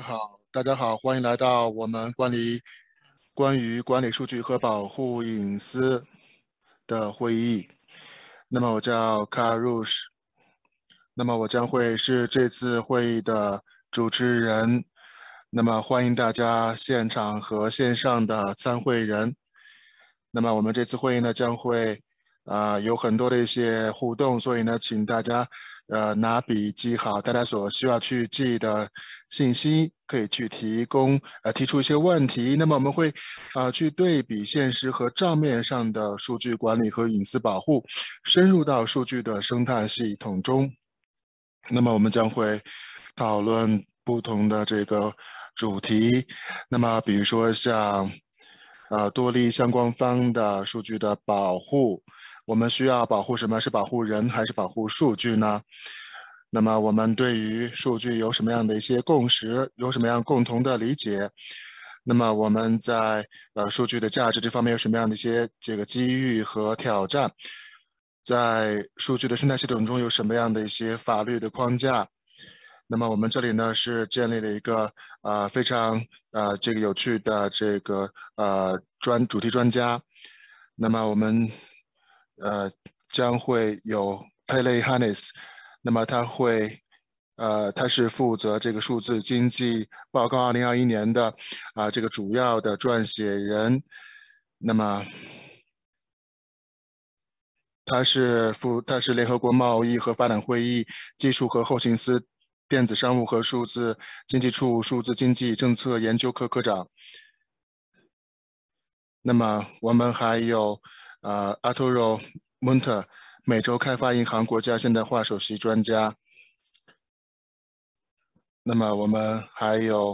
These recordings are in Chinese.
好，大家好，欢迎来到我们关于管理数据和保护隐私的会议。那么我叫 Karush，那么我将会是这次会议的主持人。那么欢迎大家现场和线上的参会人。那么我们这次会议呢将会有很多的一些互动，所以呢，请大家拿笔记好大家所需要去记的信息，可以去提出一些问题。那么我们会去对比现实和账面上的数据管理和隐私保护，深入到数据的生态系统中。那么我们将会讨论不同的这个主题，那么比如说像多利相关方的数据的保护，我们需要保护什么？是保护人还是保护数据呢？那么我们对于数据有什么样的一些共识？有什么样共同的理解？那么我们在数据的价值这方面有什么样的一些这个机遇和挑战？在数据的生态系统中有什么样的一些法律的框架？那么我们这里呢是建立了一个非常这个有趣的这个主题专家。那么我们将会有 Pele Hannes，那么他是负责这个数字经济报告2021年的这个主要的撰写人。那么他是联合国贸易和发展会议技术和后勤司电子商务和数字经济处数字经济政策研究科科长。那么我们还有Arturo Munter，美洲开发银行国家现代化首席专家。那么我们还有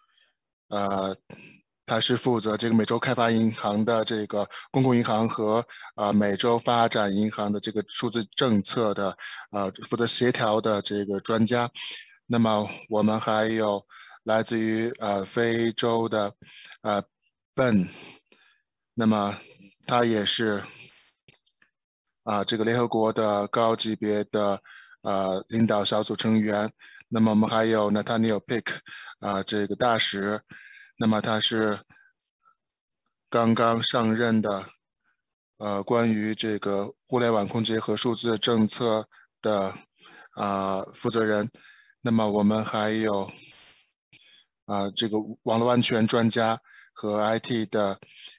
他是负责这个美洲开发银行的这个公共银行和美洲发展银行的这个数字政策的负责协调的这个专家。那么我们还有来自于非洲的Ben，那么他也是这个联合国的高级别的领导小组成员。那么我们还有 Nathaniel Pick 这个大使，那么他是刚刚上任的关于这个互联网空间和数字政策的负责人。那么我们还有这个网络安全专家和 IT 的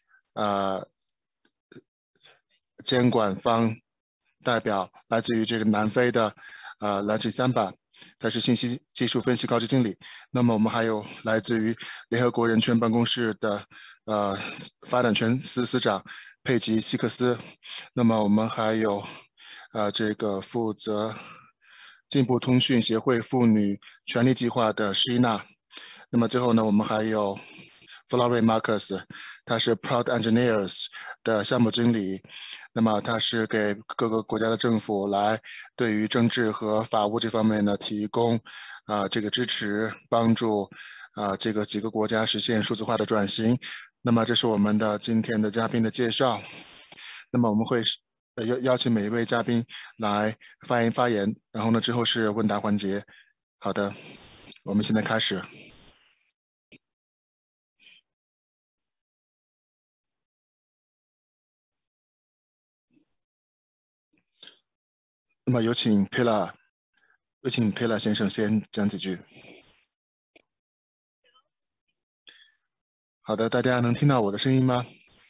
监管方代表，来自于这个南非的兰吉三巴，他是信息技术分析高级经理。那么我们还有来自于联合国人权办公室的发展权司司长佩吉希克斯。那么我们还有这个负责进步通讯协会妇女权利计划的施伊娜。那么最后呢，我们还有 Flory Marcus， 他是 Proud Engineers 的项目经理。那么他是给各个国家的政府来对于政治和法务这方面呢提供这个支持，帮助这个几个国家实现数字化的转型。那么这是我们的今天的嘉宾的介绍。那么我们会邀请每一位嘉宾来发言，然后呢之后是问答环节。好的，我们现在开始。那么有请 Pela 先生先讲几句。好的，大家能听到我的声音吗？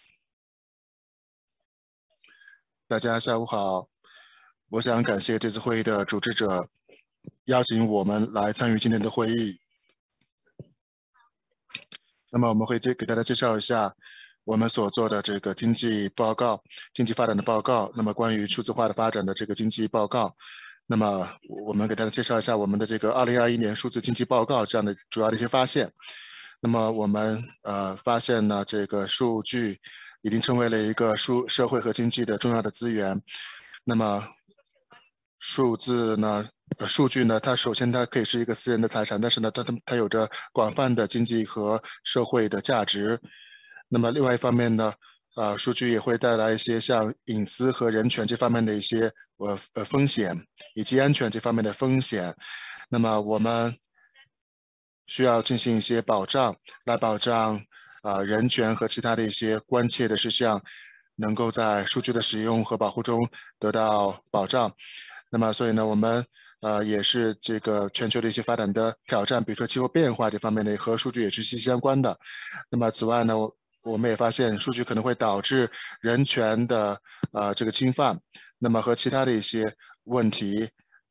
大家下午好，我想感谢这次会议的主持者邀请我们来参与今天的会议。那么我们会给大家介绍一下我们所做的这个经济发展的报告。那么关于数字化的发展的这个经济报告，那么我们给大家介绍一下我们的这个2021年数字经济报告这样的主要的一些发现。那么我们发现呢，这个数据已经成为了一个社会和经济的重要的资源。那么数据呢，它首先它可以是一个私人的财产，但是呢，它有着广泛的经济和社会的价值。那么另外一方面呢，数据也会带来一些像隐私和人权这方面的一些风险，以及安全这方面的风险。那么我们需要进行一些保障，来保障人权和其他的一些关切的事项能够在数据的使用和保护中得到保障。那么，所以呢，我们也是这个全球的一些发展的挑战，比如说气候变化这方面的和数据也是息息相关的。那么，此外呢，我们也发现数据可能会导致人权的这个侵犯，那么和其他的一些问题，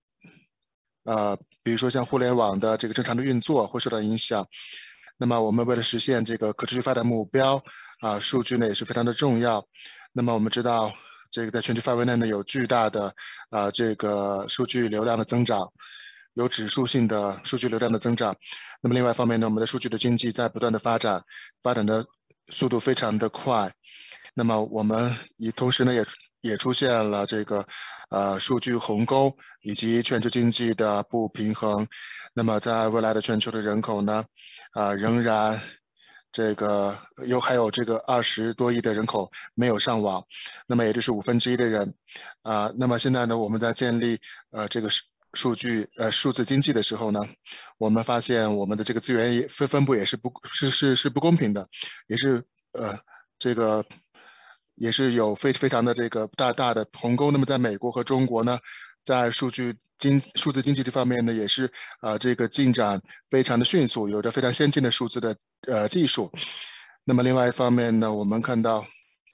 比如说像互联网的这个正常的运作会受到影响。那么我们为了实现这个可持续发展目标，数据呢也是非常的重要。那么我们知道，这个在全球范围内呢有巨大的这个数据流量的增长，有指数性的数据流量的增长。那么另外一方面呢，我们的数据的经济在不断的发展，发展的速度非常的快。那么我们同时呢也出现了这个数据鸿沟以及全球经济的不平衡。那么在未来的全球的人口呢，仍然这个还有这个20多亿的人口没有上网，那么也就是1/5的人。那么现在呢，我们在建立这个数字经济的时候呢，我们发现我们的这个资源分布也是不公平的，也是这个也是有非常的这个大的鸿沟。那么在美国和中国呢，在数字经济这方面呢，也是这个进展非常的迅速，有着非常先进的数字的技术。那么另外一方面呢，我们看到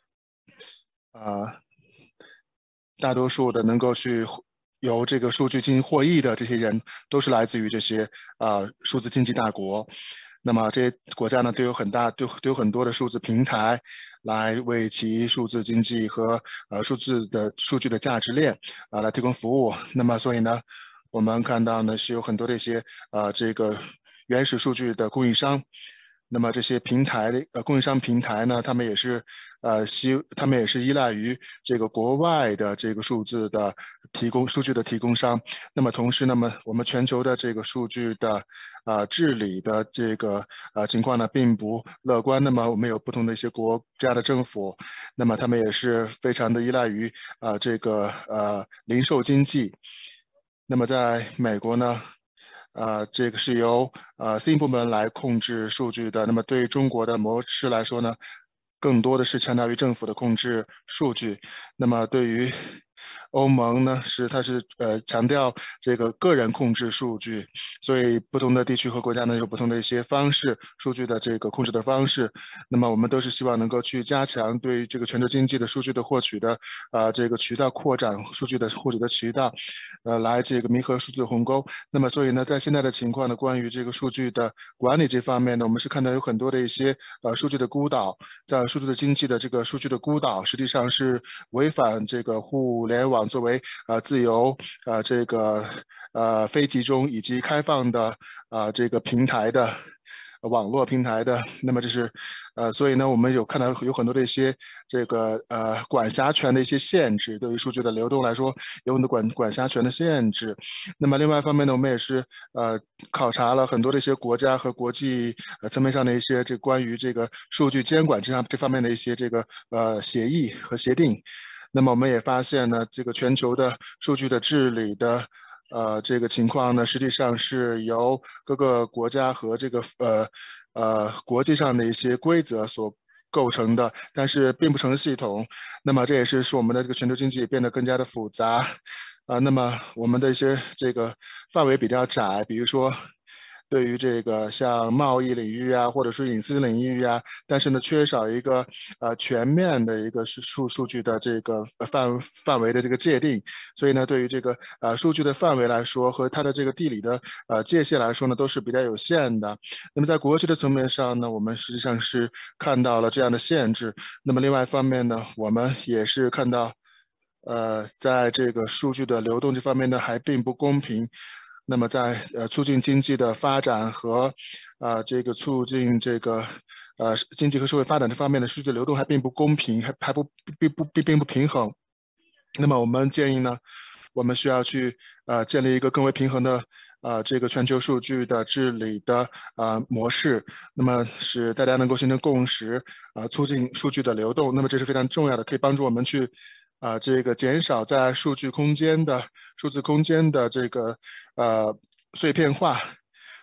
大多数的能够去由这个数据进行获益的这些人，都是来自于这些数字经济大国。那么这些国家呢，都有很多的数字平台来为其数字经济和数据的价值链来提供服务。那么所以呢，我们看到呢是有很多的一些这个原始数据的供应商。那么这些平台的供应商平台呢，他们也是依赖于这个国外的这个数据的提供商。那么同时，那么我们全球的这个数据的治理的这个情况呢，并不乐观。那么我们有不同的一些国家的政府，那么他们也是非常的依赖于这个零售经济。那么在美国呢，这个是由私营部门来控制数据的。那么对于中国的模式来说呢，更多的是强调于政府的控制数据。那么对于欧盟呢，它是强调这个个人控制数据，所以不同的地区和国家呢有不同的一些方式，数据的这个控制的方式。那么我们都是希望能够去加强对于这个全球经济的数据的获取的这个渠道扩展，数据的获取的渠道，来这个弥合数据的鸿沟。那么所以呢，在现在的情况呢，关于这个数据的管理这方面呢，我们是看到有很多的一些数据的孤岛，在数据的经济的这个数据的孤岛，实际上是违反这个互联网作为自由这个非集中以及开放的这个平台的网络平台的。那么这是所以呢，我们有看到有很多的一些这个管辖权的一些限制，对于数据的流动来说有很多管辖权的限制。那么另外一方面呢，我们也是考察了很多的一些国家和国际层面上的一些这关于这个数据监管这方面的一些这个协议和协定。那么我们也发现呢，这个全球的数据的治理的这个情况呢，实际上是由各个国家和这个国际上的一些规则所构成的，但是并不成系统。那么这也是使我们的这个全球经济变得更加的复杂。那么我们的一些这个范围比较窄，比如说对于这个像贸易领域啊，或者说隐私领域啊，但是呢缺少一个全面的一个数据的这个范围的这个界定。所以呢，对于这个数据的范围来说和它的这个地理的界限来说呢，都是比较有限的。那么在国际的层面上呢，我们实际上是看到了这样的限制。那么另外一方面呢，我们也是看到在这个数据的流动这方面呢，还并不公平。那么在促进经济的发展和这个促进这个经济和社会发展这方面的数据流动还并不公平，并不平衡。那么我们建议呢，我们需要去建立一个更为平衡的这个全球数据的治理的模式，那么使大家能够形成共识，促进数据的流动。那么这是非常重要的，可以帮助我们去这个减少在数字空间的这个碎片化。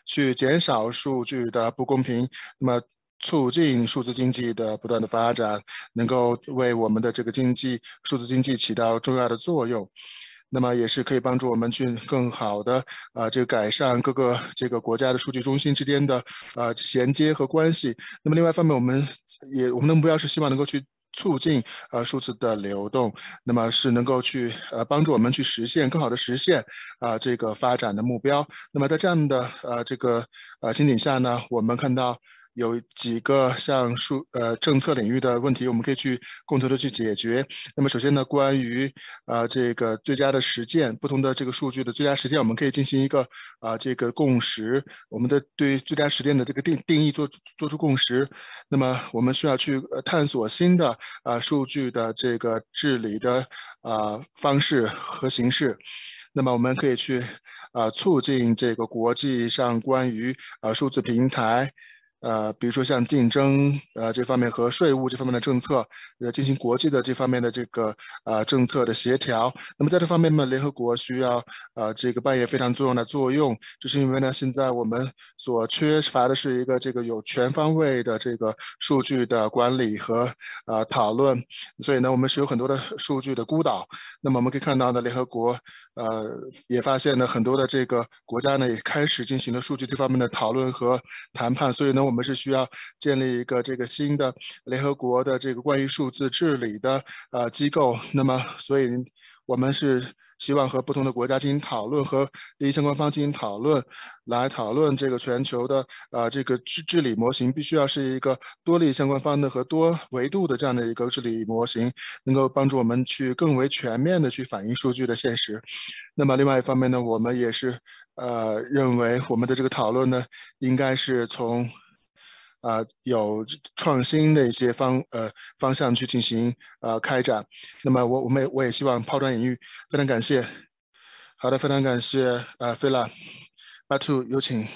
去减少数据的不公平，那么促进数字经济的不断的发展，能够为我们的这个数字经济起到重要的作用。那么也是可以帮助我们去更好的这个改善各个这个国家的数据中心之间的衔接和关系。那么另外一方面，我们的目标是希望能够去促进数字的流动，那么是能够去帮助我们去更好的实现这个发展的目标。那么在这样的这个情景下呢，我们看到有几个像政策领域的问题，我们可以去共同的去解决。那么首先呢，关于这个最佳的实践，不同的这个数据的最佳实践，我们可以进行一个这个共识，我们的对于最佳实践的这个定义做出共识。那么我们需要去探索新的数据的这个治理的方式和形式。那么我们可以去促进这个国际上关于数字平台。比如说像竞争这方面和税务这方面的政策，进行国际的这方面的这个政策的协调。那么在这方面呢，联合国需要这个扮演非常重要的作用，就是因为呢，现在我们所缺乏的是一个这个有全方位的这个数据的管理和讨论，所以呢，我们是有很多的数据的孤岛。那么我们可以看到呢，联合国也发现呢，很多的这个国家呢也开始进行了数据这方面的讨论和谈判，所以呢，我们是需要建立一个这个新的联合国的这个关于数字治理的机构。那么，所以我们是希望和不同的国家进行讨论，和利益相关方进行讨论，来讨论这个全球的这个治理模型，必须要是一个多利益相关方的和多维度的这样的一个治理模型，能够帮助我们去更为全面的去反映数据的现实。那么另外一方面呢，我们也是认为我们的这个讨论呢，应该是从有创新的一些方向去进行开展。那么我也希望抛砖引玉，非常感谢。好的，非常感谢菲拉，巴图有请。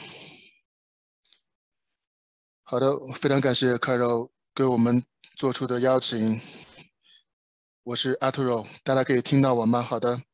好的，非常感谢凯柔给我们做出的邀请。我是阿图柔，大家可以听到我吗？好的。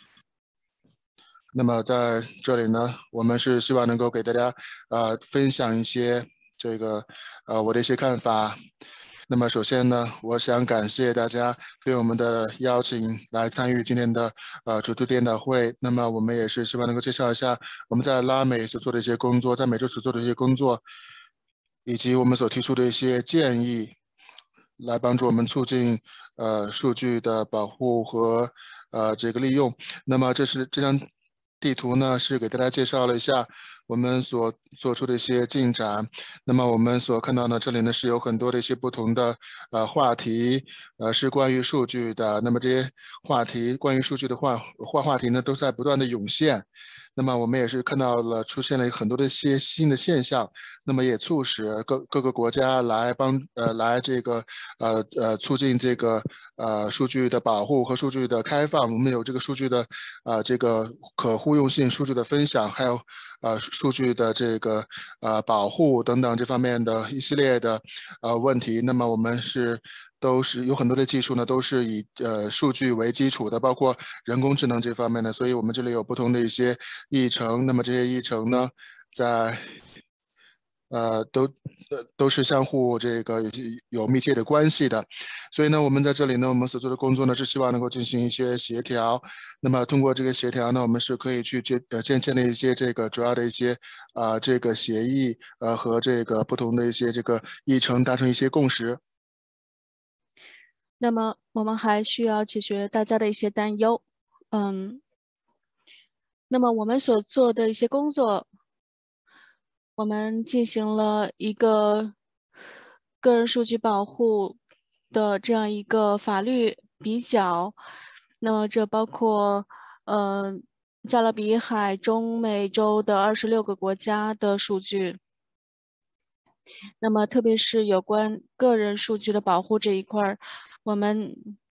那么在这里呢，我们是希望能够给大家分享一些这个我的一些看法。那么首先呢，我想感谢大家对我们的邀请来参与今天的主题研讨会。那么我们也是希望能够介绍一下我们在拉美所做的一些工作，在美洲所做的一些工作，以及我们所提出的一些建议，来帮助我们促进数据的保护和这个利用。那么这张地图呢，是给大家介绍了一下我们所做出的一些进展。那么我们所看到呢，这里呢是有很多的一些不同的话题，是关于数据的。那么这些关于数据的话题呢，都在不断的涌现。那么我们也是看到了出现了很多的一些新的现象，那么也促使各个国家来这个促进这个数据的保护和数据的开放。我们有这个数据的这个可互用性、数据的分享，还有数据的这个保护等等这方面的一系列的问题。那么我们都是有很多的技术呢，都是以数据为基础的，包括人工智能这方面的。所以我们这里有不同的一些议程，那么这些议程呢，在都是相互这个有密切的关系的，所以呢，我们在这里呢，我们所做的工作呢，是希望能够进行一些协调。那么通过这个协调呢，我们是可以去建立一些这个主要的一些这个协议和这个不同的一些这个议程达成一些共识。 那么我们还需要解决大家的一些担忧，那么我们所做的一些工作，我们进行了一个个人数据保护的这样一个法律比较，那么这包括加勒比海、中美洲的26个国家的数据。那么，特别是有关个人数据的保护这一块儿，我们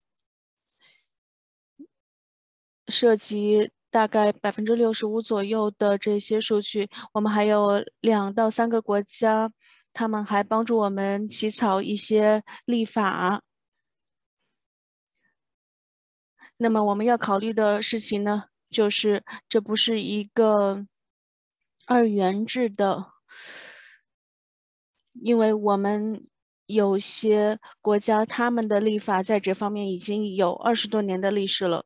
涉及大概65%左右的这些数据。我们还有2到3个国家，他们还帮助我们起草一些立法。那么我们要考虑的事情呢，就是这不是一个 2元制的，因为我们有些国家他们的立法在这方面已经有20多年的历史了。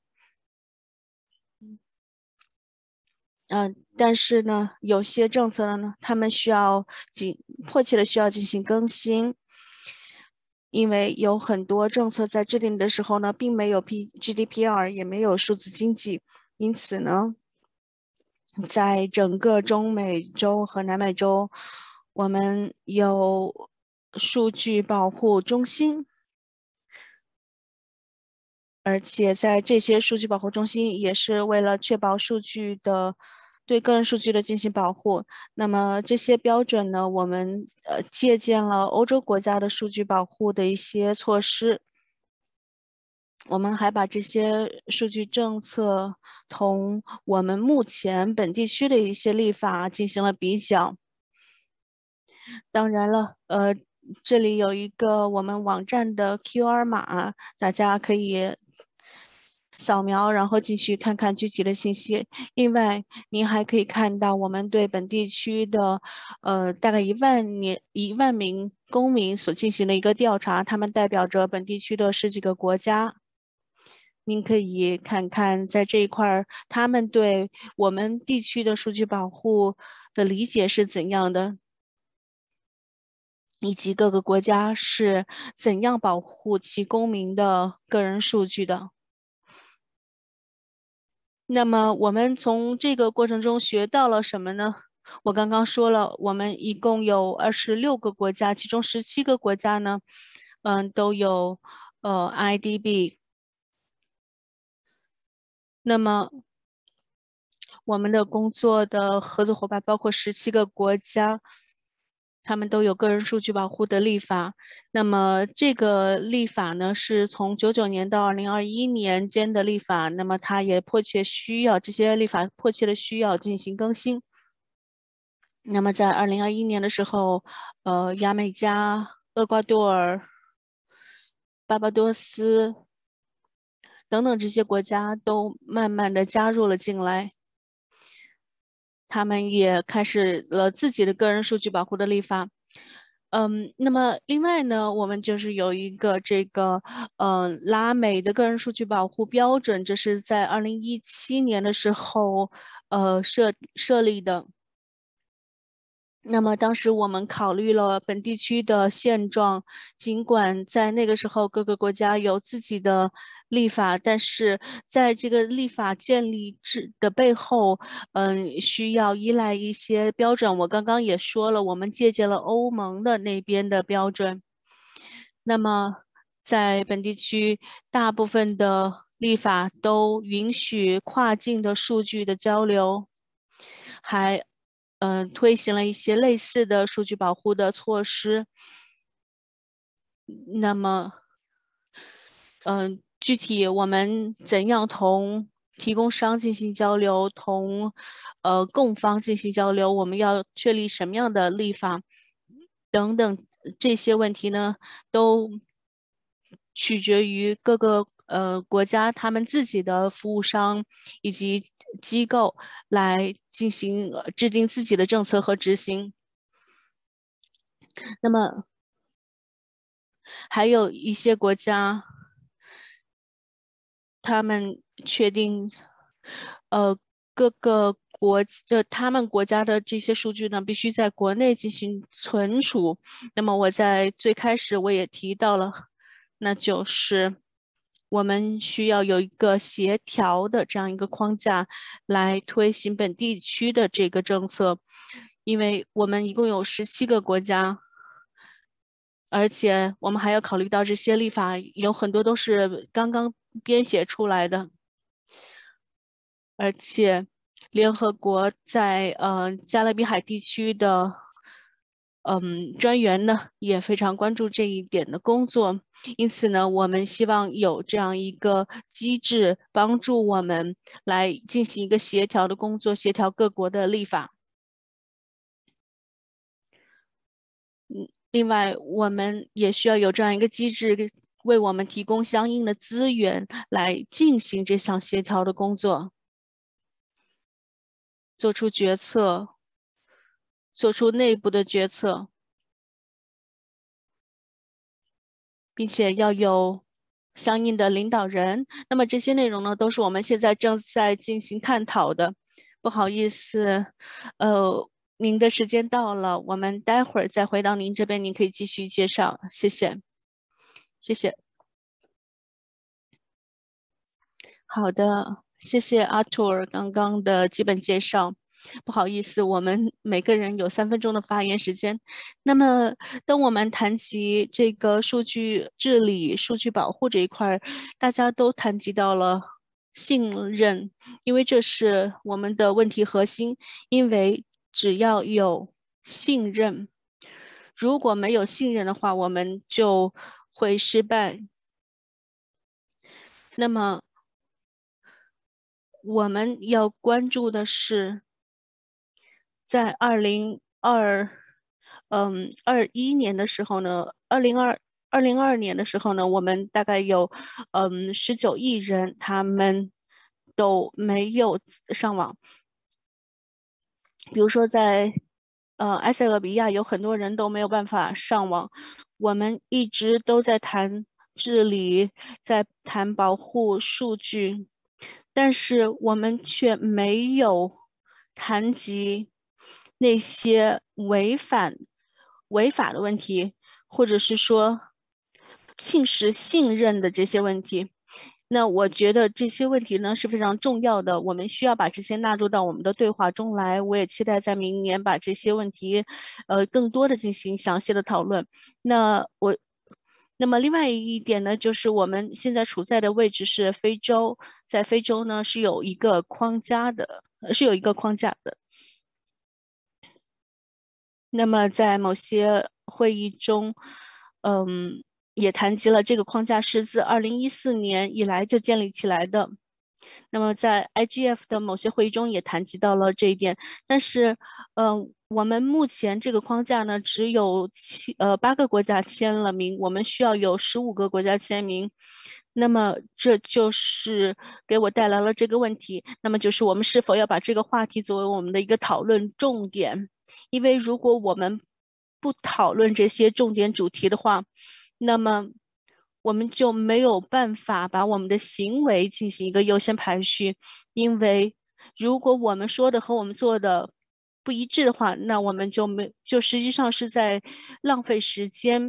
但是呢，有些政策呢，他们迫切的需要进行更新，因为有很多政策在制定的时候呢，并没有 GDPR，也没有数字经济，因此呢，在整个中美洲和南美洲，我们有数据保护中心。而且在这些数据保护中心也是为了确保对个人数据的进行保护。那么这些标准呢，我们借鉴了欧洲国家的数据保护的一些措施。我们还把这些数据政策同我们目前本地区的一些立法进行了比较。当然了，这里有一个我们网站的 QR 码，大家可以扫描，然后继续看看具体的信息。另外，您还可以看到我们对本地区的大概1万名公民所进行的一个调查，他们代表着本地区的10几个国家。您可以看看在这一块儿，他们对我们地区的数据保护的理解是怎样的，以及各个国家是怎样保护其公民的个人数据的。那么我们从这个过程中学到了什么呢？我刚刚说了，我们一共有26个国家，其中17个国家呢，都有IDB。那么我们的工作的合作伙伴包括17个国家，他们都有个人数据保护的立法。那么这个立法呢，是从99年到2021年间的立法。那么它也这些立法迫切的需要进行更新。那么在2021年的时候，牙买加、厄瓜多尔、巴巴多斯等等这些国家都慢慢的加入了进来。他们也开始了自己的个人数据保护的立法。那么另外呢，我们就是有一个拉美的个人数据保护标准，这是在2017年的时候设立的。那么当时我们考虑了本地区的现状，尽管在那个时候各个国家有自己的立法，但是在这个立法建立的背后，需要依赖一些标准。我刚刚也说了，我们借鉴了欧盟的那边的标准。那么在本地区，大部分的立法都允许跨境的数据的交流，还推行了一些类似的数据保护的措施。那么，具体我们怎样同提供商进行交流，同供方进行交流，我们要确立什么样的立法等等这些问题呢，都取决于各个国家他们自己的服务商以及机构来进行制定自己的政策和执行。那么还有一些国家，他们确定，各个他们国家的这些数据呢，必须在国内进行存储。那么我在最开始我也提到了，那就是我们需要有一个协调的这样一个框架来推行本地区的这个政策，因为我们一共有17个国家。而且我们还要考虑到这些立法有很多都是刚刚编写出来的，而且联合国在加勒比海地区的专员呢也非常关注这一点的工作，因此呢，我们希望有这样一个机制帮助我们来进行一个协调的工作，协调各国的立法。另外，我们也需要有这样一个机制，为我们提供相应的资源来进行这项协调的工作，做出决策， 做出内部的决策，并且要有相应的领导人。那么这些内容呢，都是我们现在正在进行探讨的。不好意思，您的时间到了，我们待会儿再回到您这边，您可以继续介绍。谢谢，谢谢。好的，谢谢阿图尔刚刚的基本介绍。不好意思，我们每个人有3分钟的发言时间。那么，当我们谈及这个数据治理、数据保护这一块，大家都谈及到了信任，因为这是我们的问题核心。因为只要有信任，如果没有信任的话，我们就会失败。那么，我们要关注的是，在21年的时候呢，2022年的时候呢，我们大概有19亿人，他们都没有上网。比如说在埃塞俄比亚有很多人都没有办法上网。我们一直都在谈治理，在谈保护数据。但是我们却没有谈及那些违法的问题，或者是说侵蚀信任的这些问题。那我觉得这些问题呢是非常重要的，我们需要把这些纳入到我们的对话中来。我也期待在明年把这些问题，更多的进行详细的讨论。那么另外一点呢，就是我们现在处在的位置是非洲，在非洲呢是有一个框架的，那么在某些会议中，也谈及了这个框架是自2014年以来就建立起来的。那么在 IGF 的某些会议中也谈及到了这一点，但是，我们目前这个框架呢，只有8个国家签了名，我们需要有15个国家签名。那么这就是给我带来了这个问题，那么就是我们是否要把这个话题作为我们的一个讨论重点？因为如果我们不讨论这些重点主题的话，那么我们就没有办法把我们的行为进行一个优先排序。因为如果我们说的和我们做的不一致的话，那我们就实际上是在浪费时间。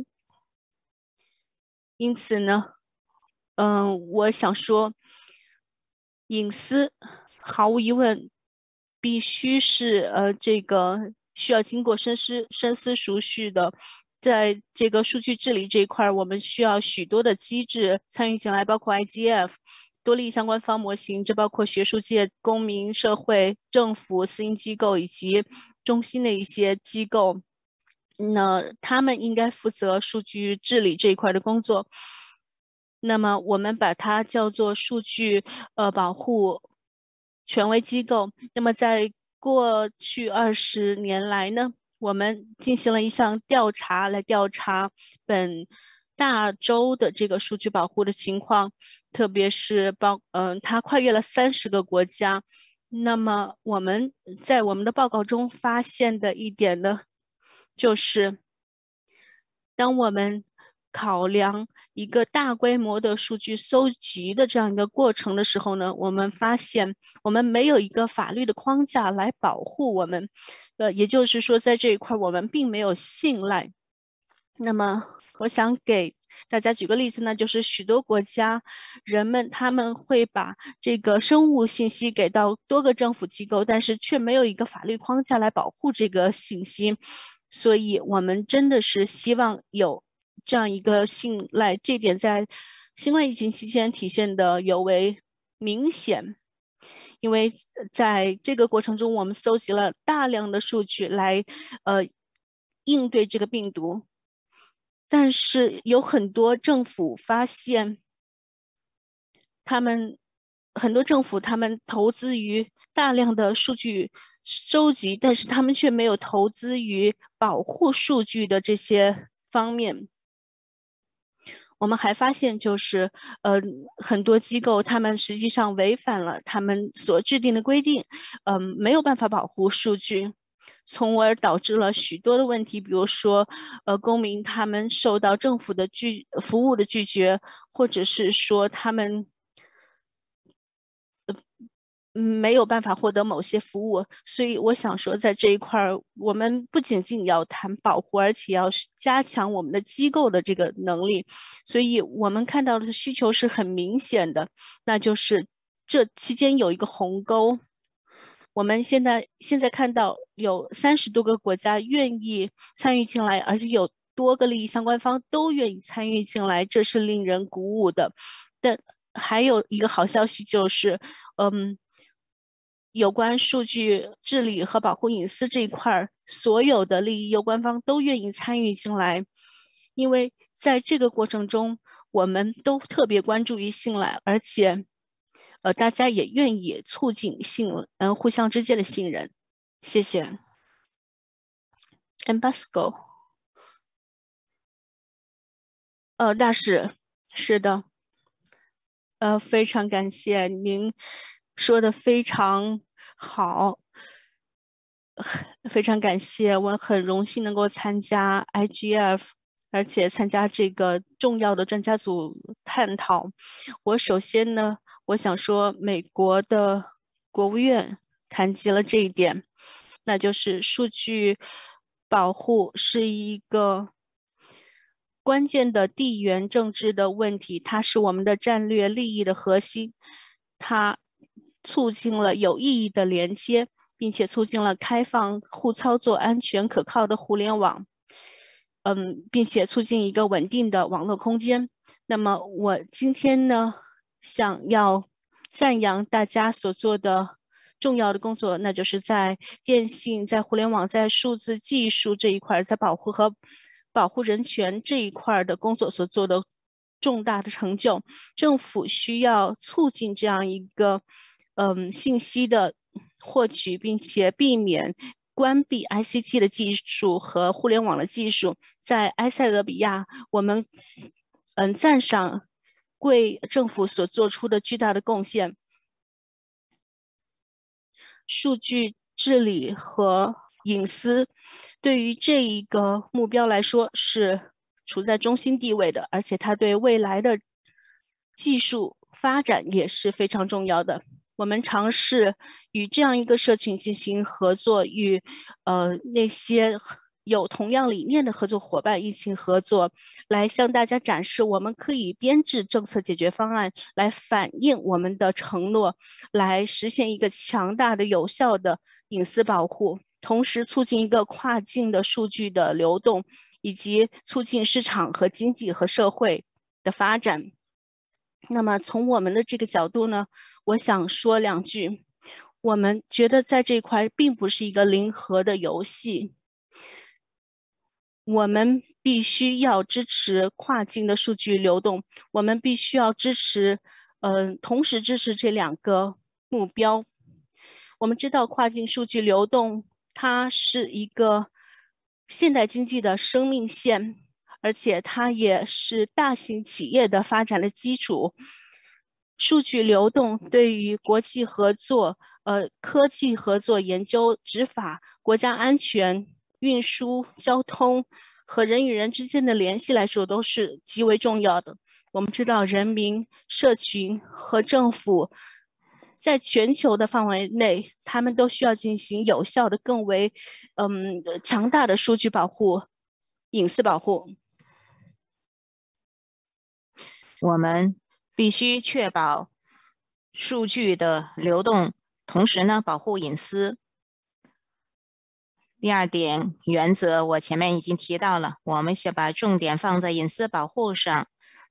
因此呢，我想说，隐私毫无疑问必须是这个需要经过深思熟虑的。在这个数据治理这一块，我们需要许多的机制参与进来，包括 IGF、多利益相关方模型，这包括学术界、公民社会、政府、私营机构以及中心的一些机构。那他们应该负责数据治理这一块的工作。那么我们把它叫做数据保护权威机构。那么在过去20年来呢，我们进行了一项调查，来调查本大洲的这个数据保护的情况，特别是它跨越了30个国家。那么我们在我们的报告中发现的一点呢，就是当我们考量一个大规模的数据搜集的这样一个过程的时候呢，我们发现我们没有一个法律的框架来保护我们，也就是说在这一块我们并没有信赖。那么我想给大家举个例子呢，就是许多国家人们他们会把这个生物信息给到多个政府机构，但是却没有一个法律框架来保护这个信息。所以我们真的是希望有这样一个信赖，这点在新冠疫情期间体现的尤为明显。因为在这个过程中，我们搜集了大量的数据来应对这个病毒，但是有很多政府发现，很多政府他们投资于大量的数据收集，但是他们却没有投资于保护数据的这些方面。我们还发现，就是很多机构他们实际上违反了他们所制定的规定，没有办法保护数据。 从而导致了许多的问题，比如说，公民他们受到政府的服务的拒绝，或者是说他们没有办法获得某些服务。所以我想说，在这一块儿，我们不仅仅要谈保护，而且要加强我们的机构的这个能力。所以我们看到的需求是很明显的，那就是这期间有一个鸿沟。我们现在看到有30多个国家愿意参与进来，而且有多个利益相关方都愿意参与进来，这是令人鼓舞的。但还有一个好消息就是，有关数据治理和保护隐私这一块，所有的利益攸关方都愿意参与进来，因为在这个过程中，我们都特别关注于信赖，而且，大家也愿意促进互相之间的信任。谢谢。Ambassador，大使，是的，非常感谢您说的非常好，非常感谢，我很荣幸能够参加 IGF， 而且参加这个重要的专家组探讨。我首先呢，我想说，美国的国务院谈及了这一点，那就是数据保护是一个关键的地缘政治的问题，它是我们的战略利益的核心，它促进了有意义的连接，并且促进了开放、互操作、安全、可靠的互联网，并且促进一个稳定的网络空间。那么我今天呢，想要赞扬大家所做的重要的工作，那就是在电信、在互联网、在数字技术这一块，在保护人权这一块的工作所做的重大的成就。政府需要促进这样一个信息的获取，并且避免关闭 ICT 的技术和互联网的技术。在埃塞俄比亚，我们赞赏贵政府所做出的巨大的贡献。数据治理和隐私对于这一个目标来说是处在中心地位的，而且它对未来的技术发展也是非常重要的。我们尝试与这样一个社群进行合作，与那些有同样理念的合作伙伴一起合作，来向大家展示我们可以编制政策解决方案，来反映我们的承诺，来实现一个强大的、有效的隐私保护，同时促进一个跨境的数据的流动，以及促进市场和经济和社会的发展。那么从我们的这个角度呢，我想说2句。我们觉得在这一块并不是一个零和的游戏，我们必须要支持跨境的数据流动，我们必须要同时支持这2个目标。我们知道跨境数据流动，它是一个现代经济的生命线，而且它也是大型企业的发展的基础。数据流动对于国际合作、科技合作、研究、执法、国家安全、运输、交通和人与人之间的联系来说都是极为重要的。我们知道，人民、社群和政府在全球的范围内，他们都需要进行有效的、更为强大的数据保护、隐私保护。 我们必须确保数据的流动，同时呢，保护隐私。第2点原则，我前面已经提到了，我们想把重点放在隐私保护上，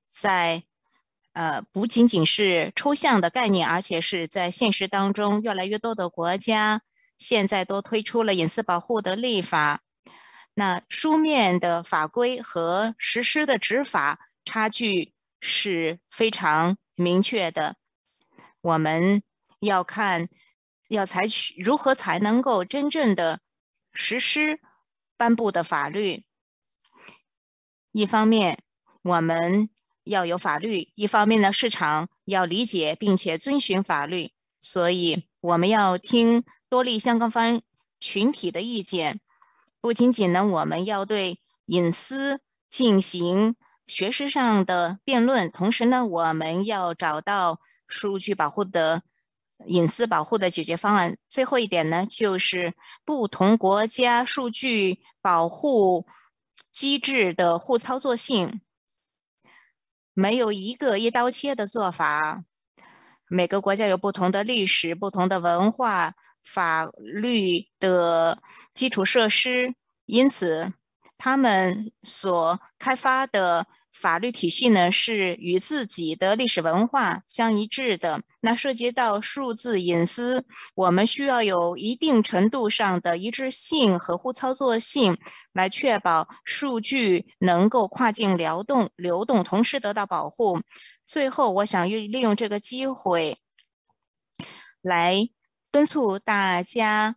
不仅仅是抽象的概念，而且是在现实当中，越来越多的国家现在都推出了隐私保护的立法。那书面的法规和实施的执法差距是非常明确的。我们要采取如何才能够真正的实施颁布的法律。一方面，我们要有法律；一方面呢，市场要理解并且遵循法律。所以，我们要听多利相关方群体的意见。不仅仅呢，我们要对隐私进行学识上的辩论，同时呢，我们要找到数据保护的隐私保护的解决方案。最后一点呢，就是不同国家数据保护机制的互操作性，没有一个一刀切的做法。每个国家有不同的历史、不同的文化、法律的基础设施，因此他们所开发的法律体系呢，是与自己的历史文化相一致的。那涉及到数字隐私，我们需要有一定程度上的一致性和互操作性，来确保数据能够跨境流动，同时得到保护。最后，我想利用这个机会来敦促大家，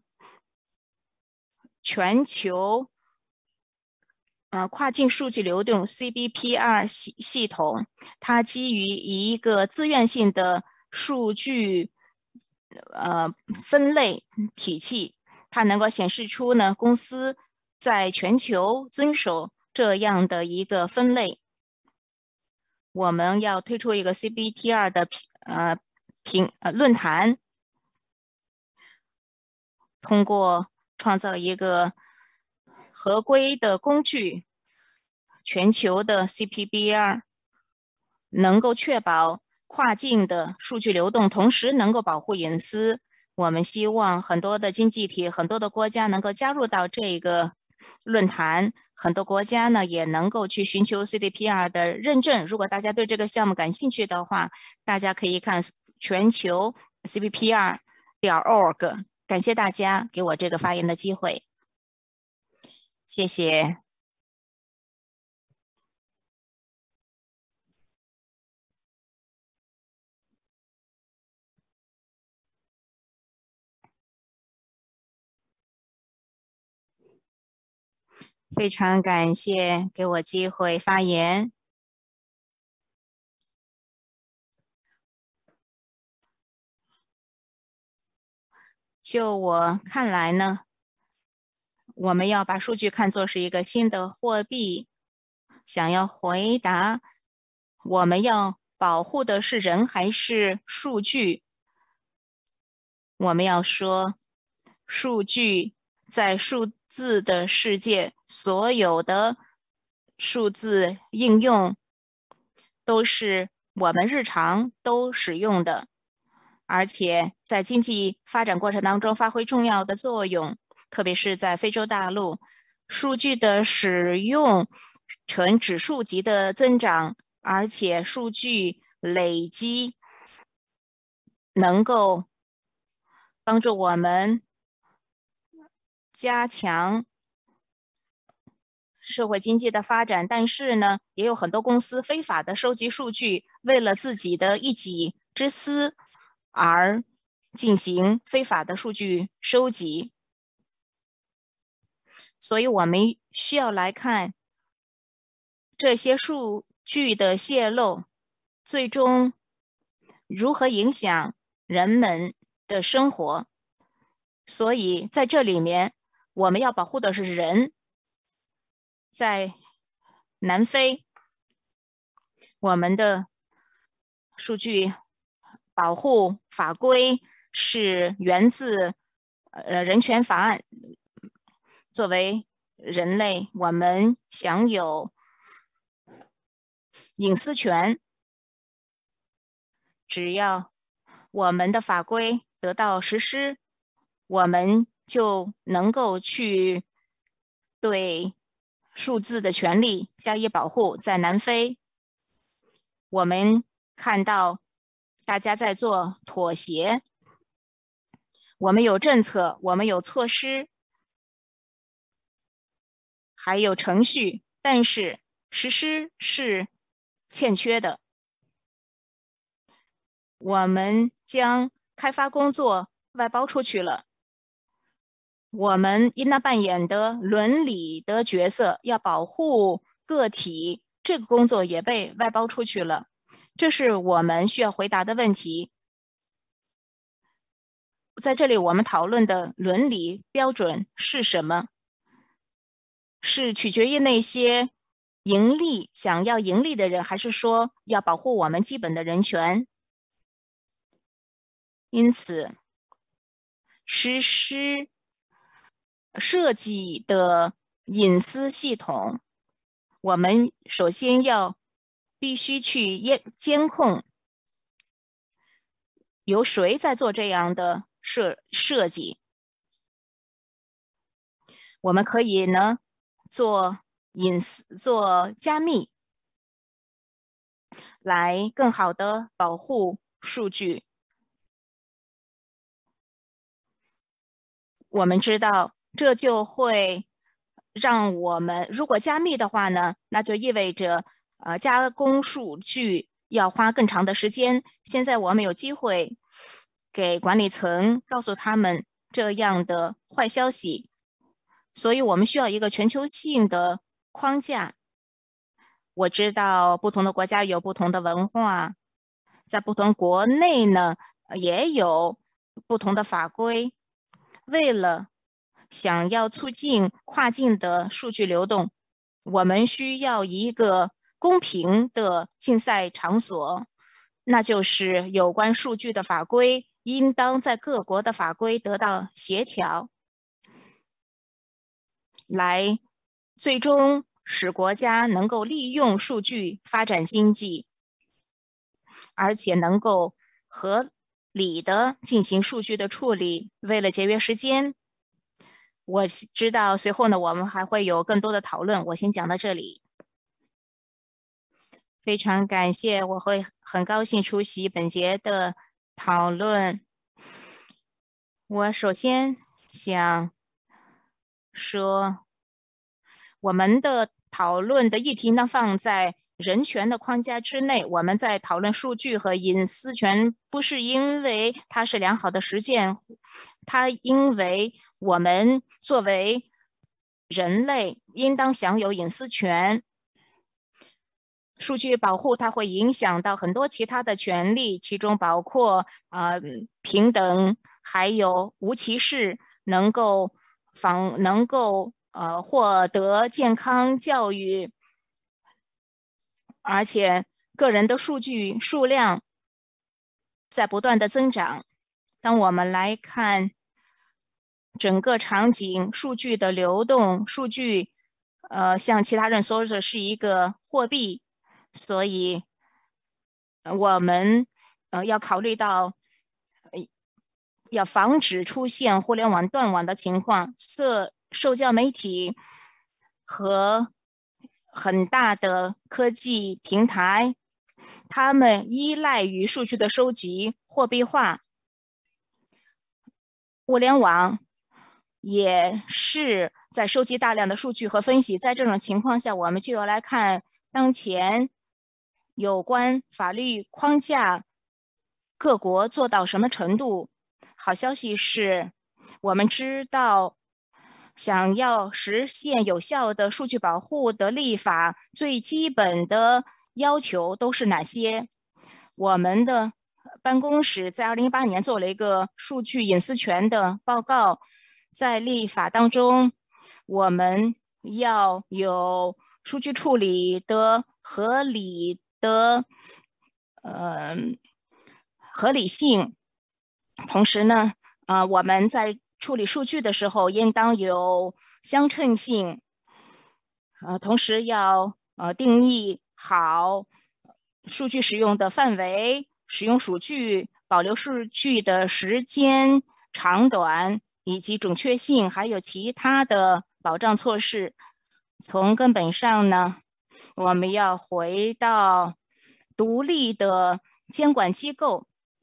全球跨境数据流动 CBPR 系统，它基于一个自愿性的数据分类体系，它能够显示出呢公司在全球遵守这样的一个分类。我们要推出一个 CBTR 的论坛，通过创造一个合规的工具，全球的 CPBR 能够确保跨境的数据流动，同时能够保护隐私。我们希望很多的经济体、很多的国家能够加入到这个论坛，很多国家呢也能够去寻求 CDPR 的认证。如果大家对这个项目感兴趣的话，大家可以看全球 CBPR.org。感谢大家给我这个发言的机会，谢谢。非常感谢给我机会发言。就我看来呢，我们要把数据看作是一个新的货币。想要回答我们要保护的是人还是数据，我们要说，数据在数字的世界，所有的数字应用都是我们日常都使用的，而且在经济发展过程当中发挥重要的作用，特别是在非洲大陆，数据的使用呈指数级的增长，而且数据累积能够帮助我们加强社会经济的发展，但是呢，也有很多公司非法的收集数据，为了自己的一己之私而进行非法的数据收集。所以我们需要来看这些数据的泄露，最终如何影响人们的生活。所以在这里面，我们要保护的是人。在南非，我们的数据保护法规是源自人权法案。作为人类，我们享有隐私权。只要我们的法规得到实施，我们就能够去对数字的权利加以保护。在南非，我们看到大家在做妥协，我们有政策，我们有措施，还有程序，但是实施是欠缺的。我们将开发工作外包出去了，我们应当扮演的伦理的角色，要保护个体，这个工作也被外包出去了。这是我们需要回答的问题。 在这里我们讨论的伦理标准是什么？是取决于那些想要盈利的人，还是说要保护我们基本的人权？因此，实施设计的隐私系统，我们首先必须去监控由谁在做这样的设计。我们可以呢做隐私、做加密，来更好的保护数据。我们知道，这就会让我们如果加密的话呢，那就意味着加工数据要花更长的时间。现在我们有机会给管理层告诉他们这样的坏消息，所以我们需要一个全球性的框架。我知道不同的国家有不同的文化，在不同国内呢也有不同的法规。为了想要促进跨境的数据流动，我们需要一个公平的竞赛场所，那就是有关数据的法规应当在各国的法规得到协调，来最终使国家能够利用数据发展经济，而且能够合理的进行数据的处理。为了节约时间，我知道随后呢我们还会有更多的讨论，我先讲到这里。非常感谢，我会很高兴出席本节的讨论。我首先想说，我们的讨论的议题呢放在人权的框架之内。我们在讨论数据和隐私权，不是因为它是良好的实践，它因为我们作为人类应当享有隐私权。数据保护它会影响到很多其他的权利，其中包括平等，还有无歧视，能够获得健康教育，而且个人的数据数量在不断的增长。当我们来看整个场景，数据的流动，数据像其他人说的是一个货币。所以，我们要考虑到，要防止出现互联网断网的情况。社交媒体和很大的科技平台，他们依赖于数据的收集、货币化。物联网也是在收集大量的数据和分析。在这种情况下，我们就要来看当前有关法律框架各国做到什么程度。好消息是，我们知道想要实现有效的数据保护的立法，最基本的要求都是哪些？我们的办公室在2018年做了一个数据隐私权的报告。在立法当中，我们要有数据处理的合理性，同时呢，我们在处理数据的时候应当有相称性，同时要定义好数据使用的范围、使用数据、保留数据的时间长短以及准确性，还有其他的保障措施。从根本上呢，我们要回到独立的监管机构，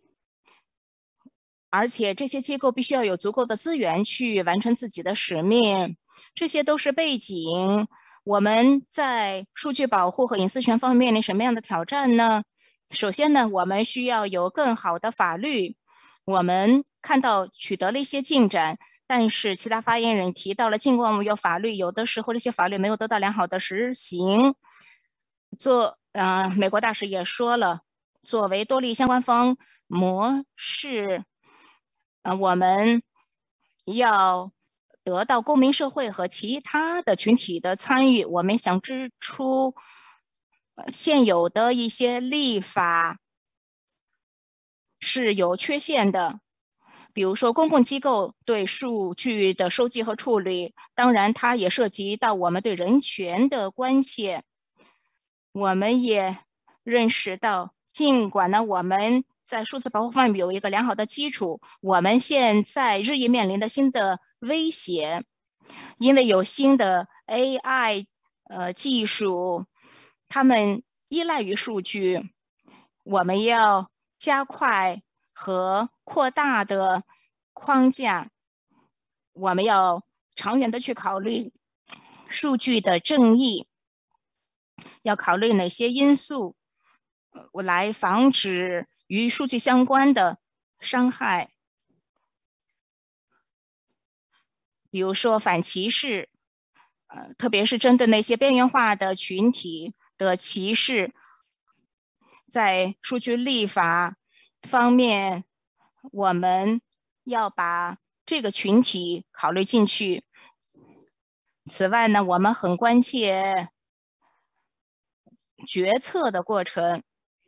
而且这些机构必须要有足够的资源去完成自己的使命。这些都是背景。我们在数据保护和隐私权方面面临什么样的挑战呢？首先呢，我们需要有更好的法律。我们看到取得了一些进展，但是其他发言人提到了，尽管我们有法律，有的时候这些法律没有得到良好的实行。美国大使也说了，作为多利相关方模式， 我们要得到公民社会和其他的群体的参与。我们想指出，现有的一些立法是有缺陷的，比如说公共机构对数据的收集和处理，当然它也涉及到我们对人权的关切。我们也认识到，尽管呢我们在数字保护方面有一个良好的基础，我们现在日益面临的新的威胁，因为有新的 AI 技术，他们依赖于数据，我们要加快和扩大的框架，我们要长远的去考虑数据的正义，要考虑哪些因素来防止与数据相关的伤害，比如说反歧视，特别是针对那些边缘化的群体的歧视，在数据立法方面，我们要把这个群体考虑进去。此外呢，我们很关切决策的过程。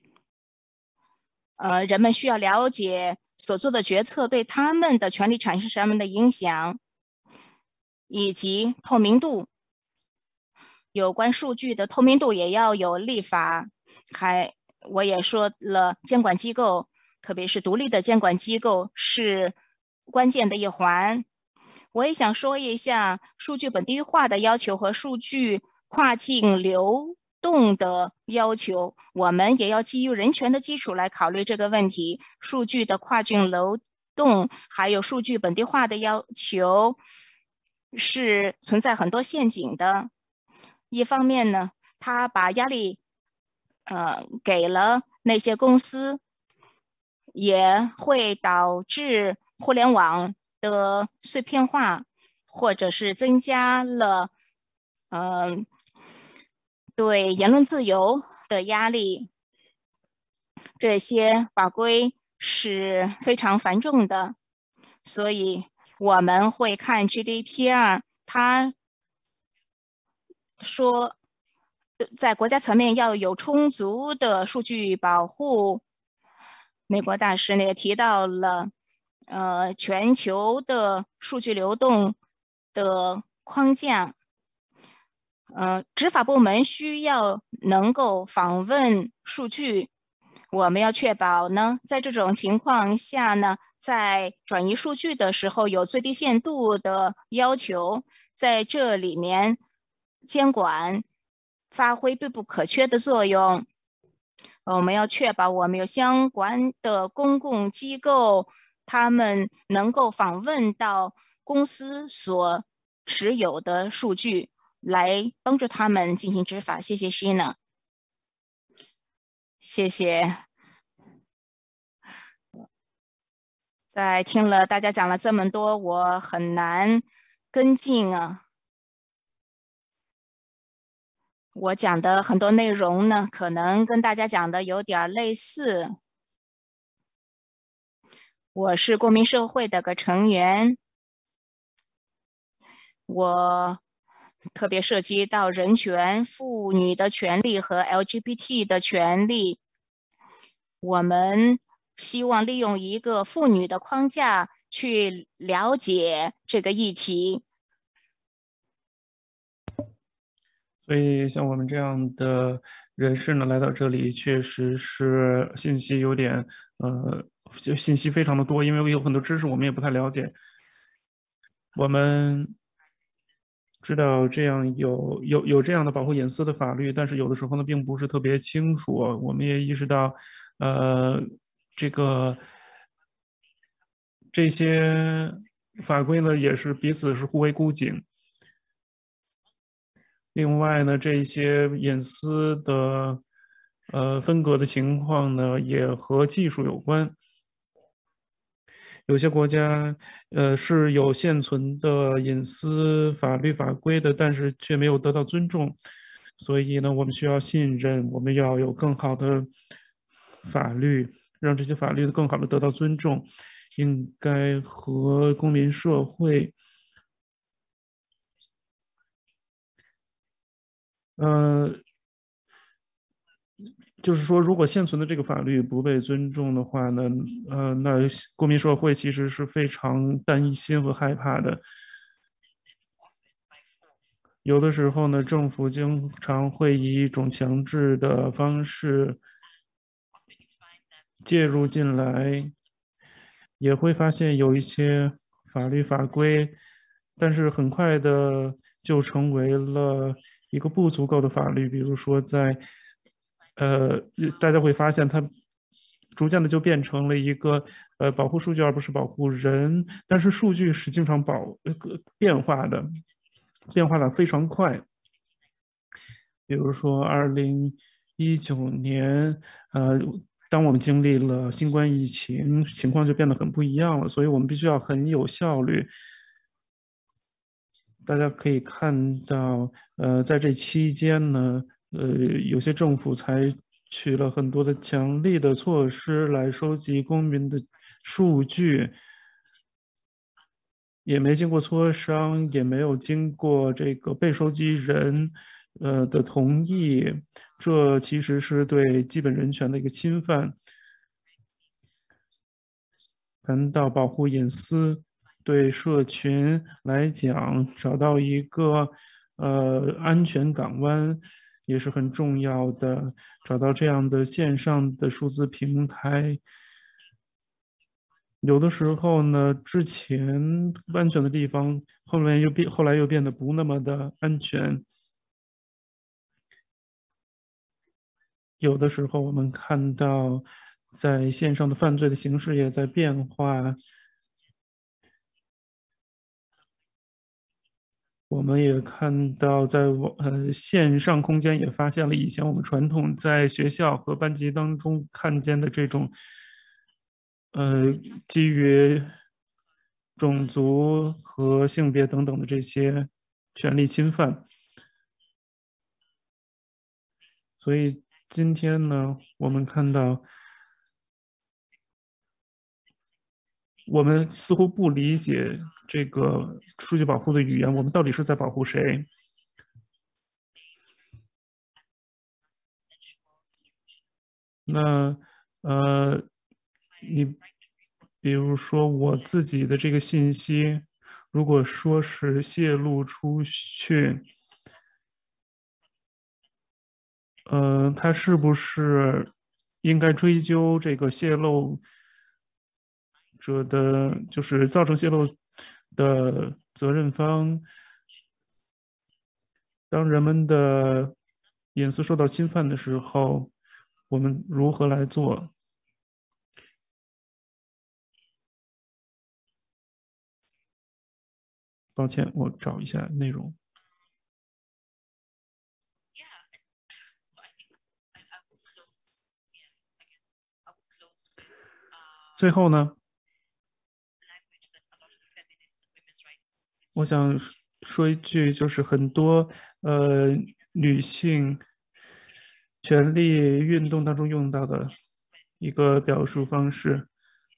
人们需要了解所做的决策对他们的权利产生什么的影响，以及透明度。有关数据的透明度也要有立法。我也说了，监管机构，特别是独立的监管机构是关键的一环。我也想说一下数据本地化的要求和数据跨境流动的要求，我们也要基于人权的基础来考虑这个问题。数据的跨境流动还有数据本地化的要求是存在很多陷阱的。一方面呢，它把压力给了那些公司，也会导致互联网的碎片化，或者是增加了对言论自由的压力。这些法规是非常繁重的，所以我们会看 GDPR， 它说在国家层面要有充足的数据保护。美国大使呢也提到了全球的数据流动的框架。执法部门需要能够访问数据，我们要确保呢，在这种情况下呢，在转移数据的时候有最低限度的要求，在这里面监管发挥必不可缺的作用。我们要确保我们有相关的公共机构，他们能够访问到公司所持有的数据，来帮助他们进行执法。谢谢Sheena。谢谢。在听了大家讲了这么多，我很难跟进啊。我讲的很多内容呢，可能跟大家讲的有点类似。我是公民社会的个成员，我特别涉及到人权、妇女的权利和 LGBT 的权利。我们希望利用一个妇女的框架去了解这个议题。 所以像我们这样的人士呢，来到这里确实是信息有点就信息非常的多，因为有很多知识我们也不太了解。我们知道这样有这样的保护隐私的法律，但是有的时候呢并不是特别清楚。我们也意识到这些法规呢也是彼此是互为箍紧。另外呢，这些隐私的分隔的情况呢，也和技术有关。有些国家是有现存的隐私法律法规的，但是却没有得到尊重。所以呢，我们需要信任，我们要有更好的法律，让这些法律更好的得到尊重。 应该和公民社会，就是说，如果现存的这个法律不被尊重的话呢，那公民社会其实是非常担心和害怕的。有的时候呢，政府经常会以一种强制的方式介入进来，也会发现有一些法律法规，但是很快的就成为了一个不足够的法律。比如说大家会发现它逐渐的就变成了一个保护数据而不是保护人，但是数据是经常变化的，变化的非常快。比如说2019年，当我们经历了新冠疫情，情况就变得很不一样了，所以我们必须要很有效率。大家可以看到，在这期间呢，有些政府采取了很多的强力的措施来收集公民的数据，也没经过磋商，也没有经过这个被收集人的同意，这其实是对基本人权的一个侵犯。谈到保护隐私，对社群来讲，找到一个安全港湾也是很重要的。找到这样的线上的数字平台，有的时候呢，之前不安全的地方，后来又变得不那么的安全。有的时候我们看到，在线上的犯罪的形式也在变化。我们也看到在线上空间也发现了以前我们传统在学校和班级当中看见的这种基于种族和性别等等的这些权利侵犯。所以今天呢，我们看到我们似乎不理解这个数据保护的语言，我们到底是在保护谁？那你比如说我自己的这个信息，如果说是泄露出去，他是不是应该追究这个泄露者的，就是造成泄露的责任方？当人们的隐私受到侵犯的时候，我们如何来做？抱歉，我找一下内容。最后呢，我想说一句，就是很多女性权利运动当中用到的一个表述方式。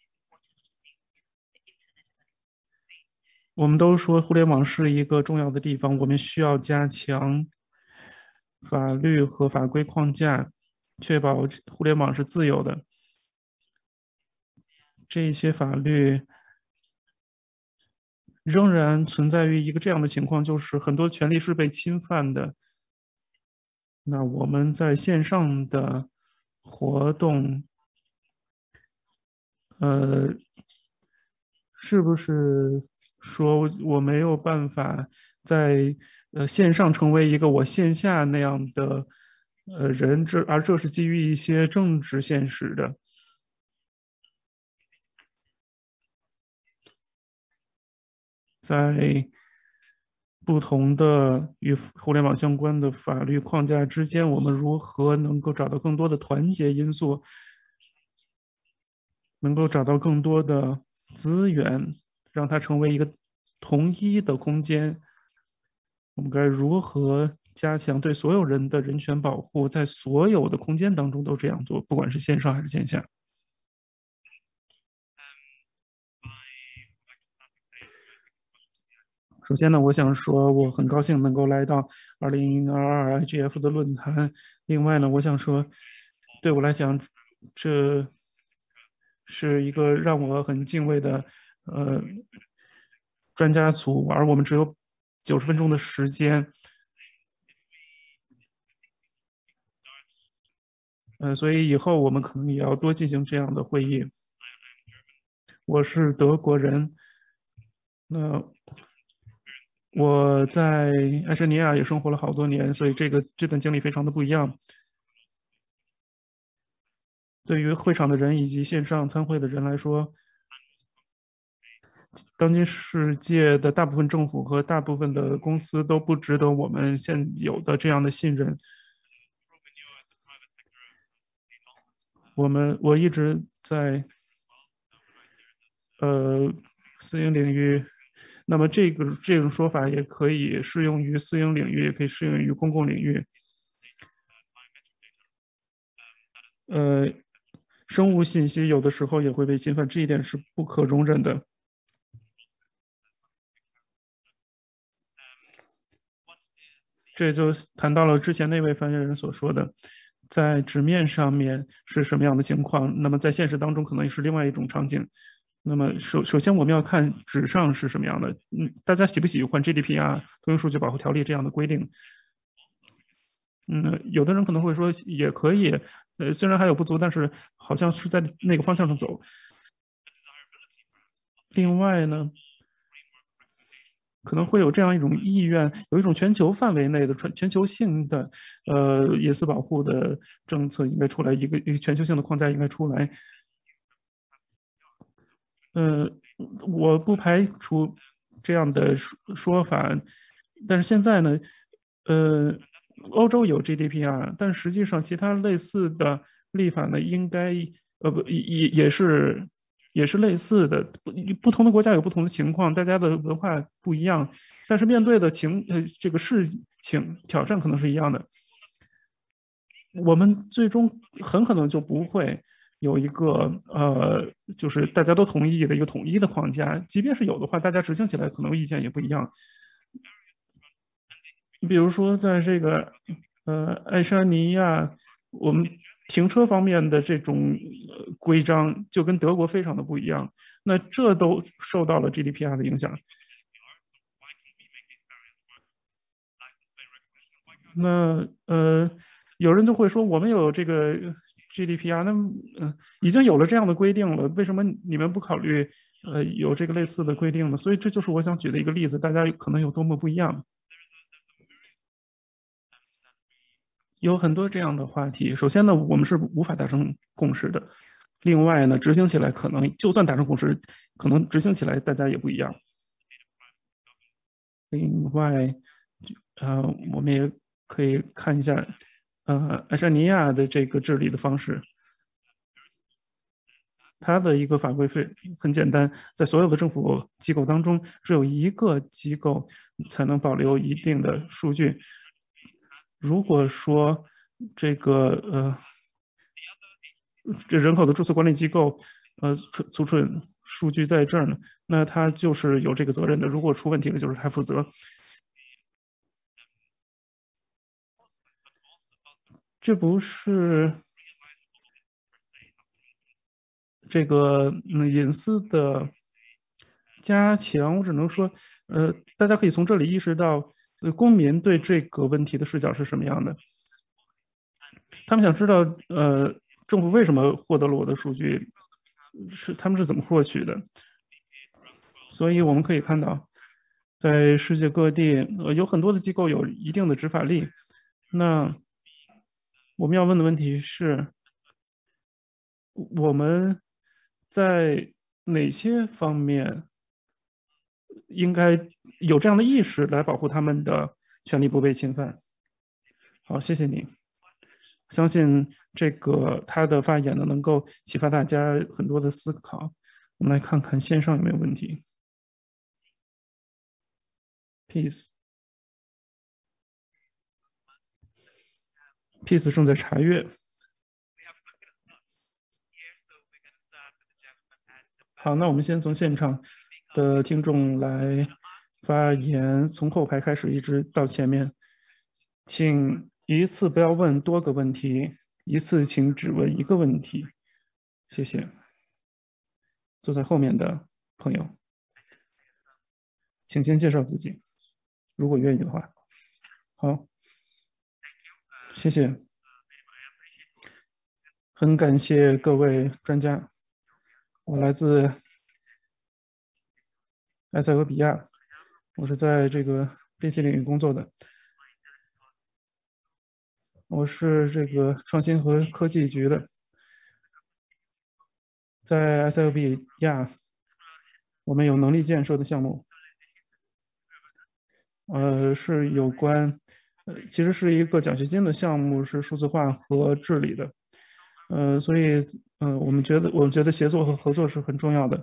我们都说互联网是一个重要的地方，我们需要加强法律和法规框架，确保互联网是自由的。这些法律仍然存在于一个这样的情况，就是很多权利是被侵犯的。那我们在线上的活动，是不是说我没有办法在线上成为一个我线下那样的人？这是基于一些政治现实的。在不同的与互联网相关的法律框架之间，我们如何能够找到更多的团结因素，能够找到更多的资源，让它成为一个统一的空间？我们该如何加强对所有人的人权保护，在所有的空间当中都这样做，不管是线上还是线下？ 首先呢，我想说我很高兴能够来到2022 IGF 的论坛。另外呢，我想说，对我来讲，这是一个让我很敬畏的专家组，而我们只有90分钟的时间。所以以后我们可能也要多进行这样的会议。我是德国人，那我在爱沙尼亚也生活了好多年，所以这段经历非常的不一样。对于会场的人以及线上参会的人来说，当今世界的大部分政府和大部分的公司都不值得我们现有的这样的信任。我一直在私营领域，那么这种说法也可以适用于私营领域，也可以适用于公共领域。生物信息有的时候也会被侵犯，这一点是不可容忍的。这就谈到了之前那位发言人所说的，在纸面上面是什么样的情况，那么在现实当中可能也是另外一种场景。那么首先我们要看纸上是什么样的。大家喜不喜欢 GDPR 通用数据保护条例这样的规定？有的人可能会说也可以，虽然还有不足，但是好像是在那个方向上走。另外呢，可能会有这样一种意愿，有一种全球范围内的全球性的隐私保护的政策应该出来，一个全球性的框架应该出来。我不排除这样的说法，但是现在呢，欧洲有 GDPR，但实际上其他类似的立法呢，应该也是类似的。不同的国家有不同的情况，大家的文化不一样，但是面对的这个事情挑战可能是一样的。我们最终很可能就不会有一个就是大家都同意的一个统一的框架，即便是有的话，大家执行起来可能意见也不一样。比如说在这个爱沙尼亚，我们停车方面的这种规章就跟德国非常的不一样，那这都受到了 GDPR 的影响。那有人就会说，我们有这个 GDPR，那已经有了这样的规定了，为什么你们不考虑有这个类似的规定呢？所以这就是我想举的一个例子，大家可能有多么不一样。有很多这样的话题。首先呢，我们是无法达成共识的。另外呢，执行起来可能就算达成共识，可能执行起来大家也不一样。另外，我们也可以看一下，爱沙尼亚的这个治理的方式。它的一个法规很简单，在所有的政府机构当中，只有一个机构才能保留一定的数据。如果说这个这人口的注册管理机构储存数据在这儿呢，那他就是有这个责任的。如果出问题了，就是他负责。这不是这个隐私的加强，我只能说，大家可以从这里意识到，公民对这个问题的视角是什么样的。他们想知道，政府为什么获得了我的数据，他们是怎么获取的。所以我们可以看到，在世界各地，有很多的机构有一定的执法力。那我们要问的问题是，我们在哪些方面应该有这样的意识来保护他们的权利不被侵犯？好，谢谢你。相信这个他的发言呢，能够启发大家很多的思考。我们来看看线上有没有问题。Peace 正在查阅。好，那我们先从现场的听众来发言，从后排开始一直到前面，请一次不要问多个问题，一次请只问一个问题，谢谢。坐在后面的朋友，请先介绍自己，如果愿意的话。好，谢谢。很感谢各位专家，我来自埃塞俄比亚，我是在这个电信领域工作的。我是这个创新和科技局的，在埃塞俄比亚，我们有能力建设的项目，是有关，其实是一个奖学金的项目，是数字化和治理的，所以，我觉得协作和合作是很重要的。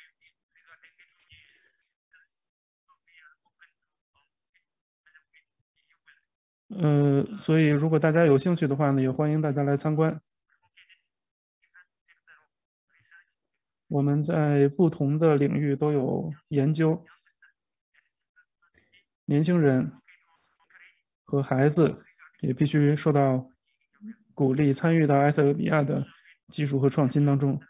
所以如果大家有兴趣的话呢，也欢迎大家来参观。我们在不同的领域都有研究，年轻人和孩子也必须受到鼓励，参与到埃塞俄比亚的技术和创新当中。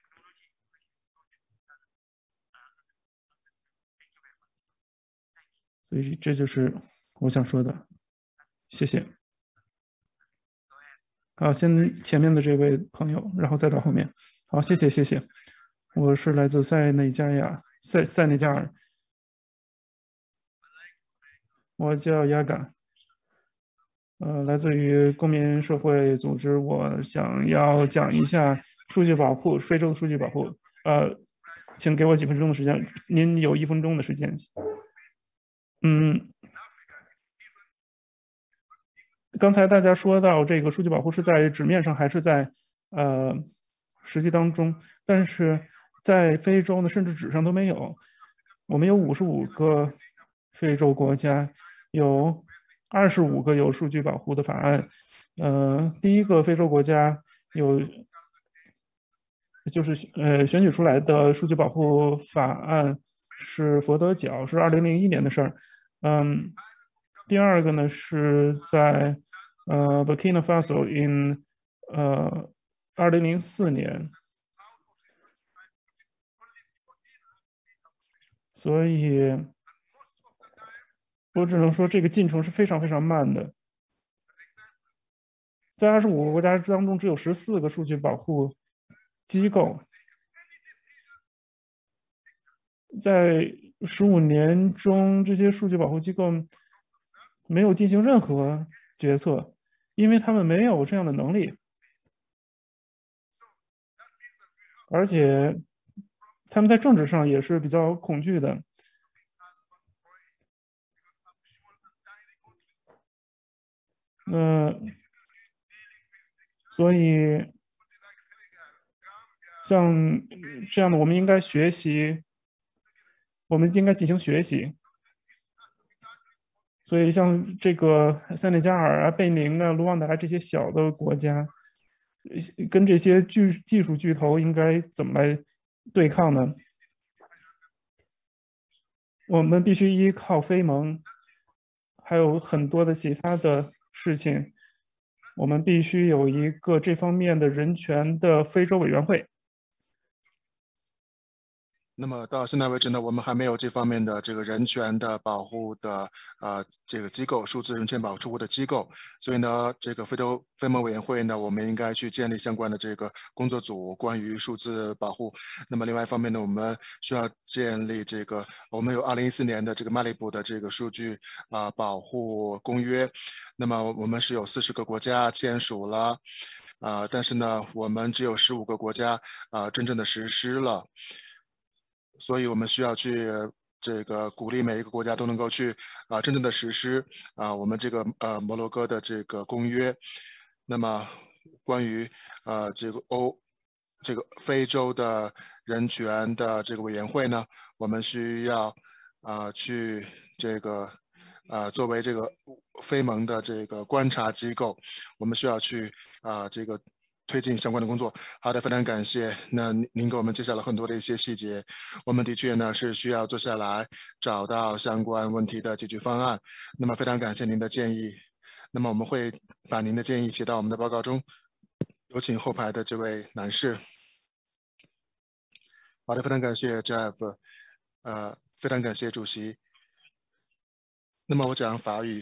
所以这就是我想说的，谢谢。好，先前面的这位朋友，然后再到后面。好，谢谢，谢谢。我是来自塞内加尔，我叫亚嘎，来自于公民社会组织。我想要讲一下数据保护，非洲数据保护。请给我几分钟的时间，您有1分钟的时间。刚才大家说到这个数据保护是在纸面上还是在实际当中，但是在非洲呢，甚至纸上都没有。我们有55个非洲国家，有25个有数据保护的法案。第一个非洲国家就是选举出来的数据保护法案是佛得角，是2001年的事儿。第二个呢是在Burkina Faso in 2004年，所以我只能说这个进程是非常非常慢的。在25个国家当中，只有14个数据保护机构，在15年中，这些数据保护机构没有进行任何决策，因为他们没有这样的能力，而且他们在政治上也是比较恐惧的。所以像这样的，我们应该学习，我们应该进行学习。所以像这个塞内加尔啊、贝宁啊、卢旺达这些小的国家，跟这些技术巨头应该怎么来对抗呢？我们必须依靠非盟，还有很多的其他的事情。我们必须有一个这方面的人权的非洲委员会。 那么到现在为止呢，我们还没有这方面的这个人权的保护的这个机构，数字人权保护的机构。所以呢，这个非洲非盟委员会呢，我们应该去建立相关的这个工作组，关于数字保护。那么另外一方面呢，我们需要建立这个，我们有2014年的这个马里布的这个数据保护公约。那么我们是有40个国家签署了，但是呢，我们只有15个国家真正的实施了。所以我们需要去这个鼓励每一个国家都能够去真正的实施我们这个摩洛哥的这个公约。那么关于这个非洲的人权的这个委员会呢，我们需要去这个作为这个非盟的这个观察机构，我们需要去这个推进相关的工作。好的，非常感谢。那您给我们介绍了很多的一些细节，我们的确呢是需要坐下来找到相关问题的解决方案。那么非常感谢您的建议。那么我们会把您的建议写到我们的报告中。有请后排的这位男士。好的，非常感谢 Jeff， 非常感谢主席。那么我讲法语。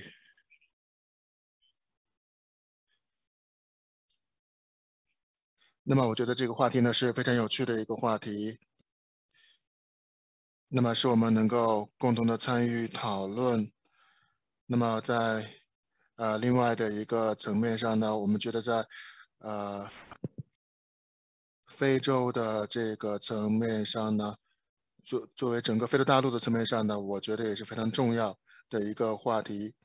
那么我觉得这个话题呢是非常有趣的一个话题。那么是我们能够共同的参与讨论。那么在另外的一个层面上呢，我们觉得在非洲的这个层面上呢，作为整个非洲大陆的层面上呢，我觉得也是非常重要的一个话题。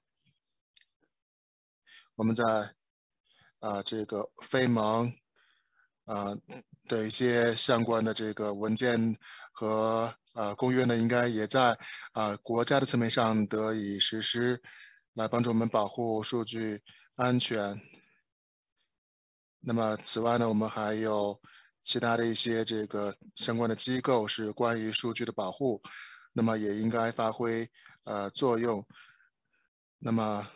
我们在这个非盟的一些相关的这个文件和公约呢，应该也在国家的层面上得以实施，来帮助我们保护数据安全。那么此外呢，我们还有其他的一些这个相关的机构是关于数据的保护，那么也应该发挥作用。那么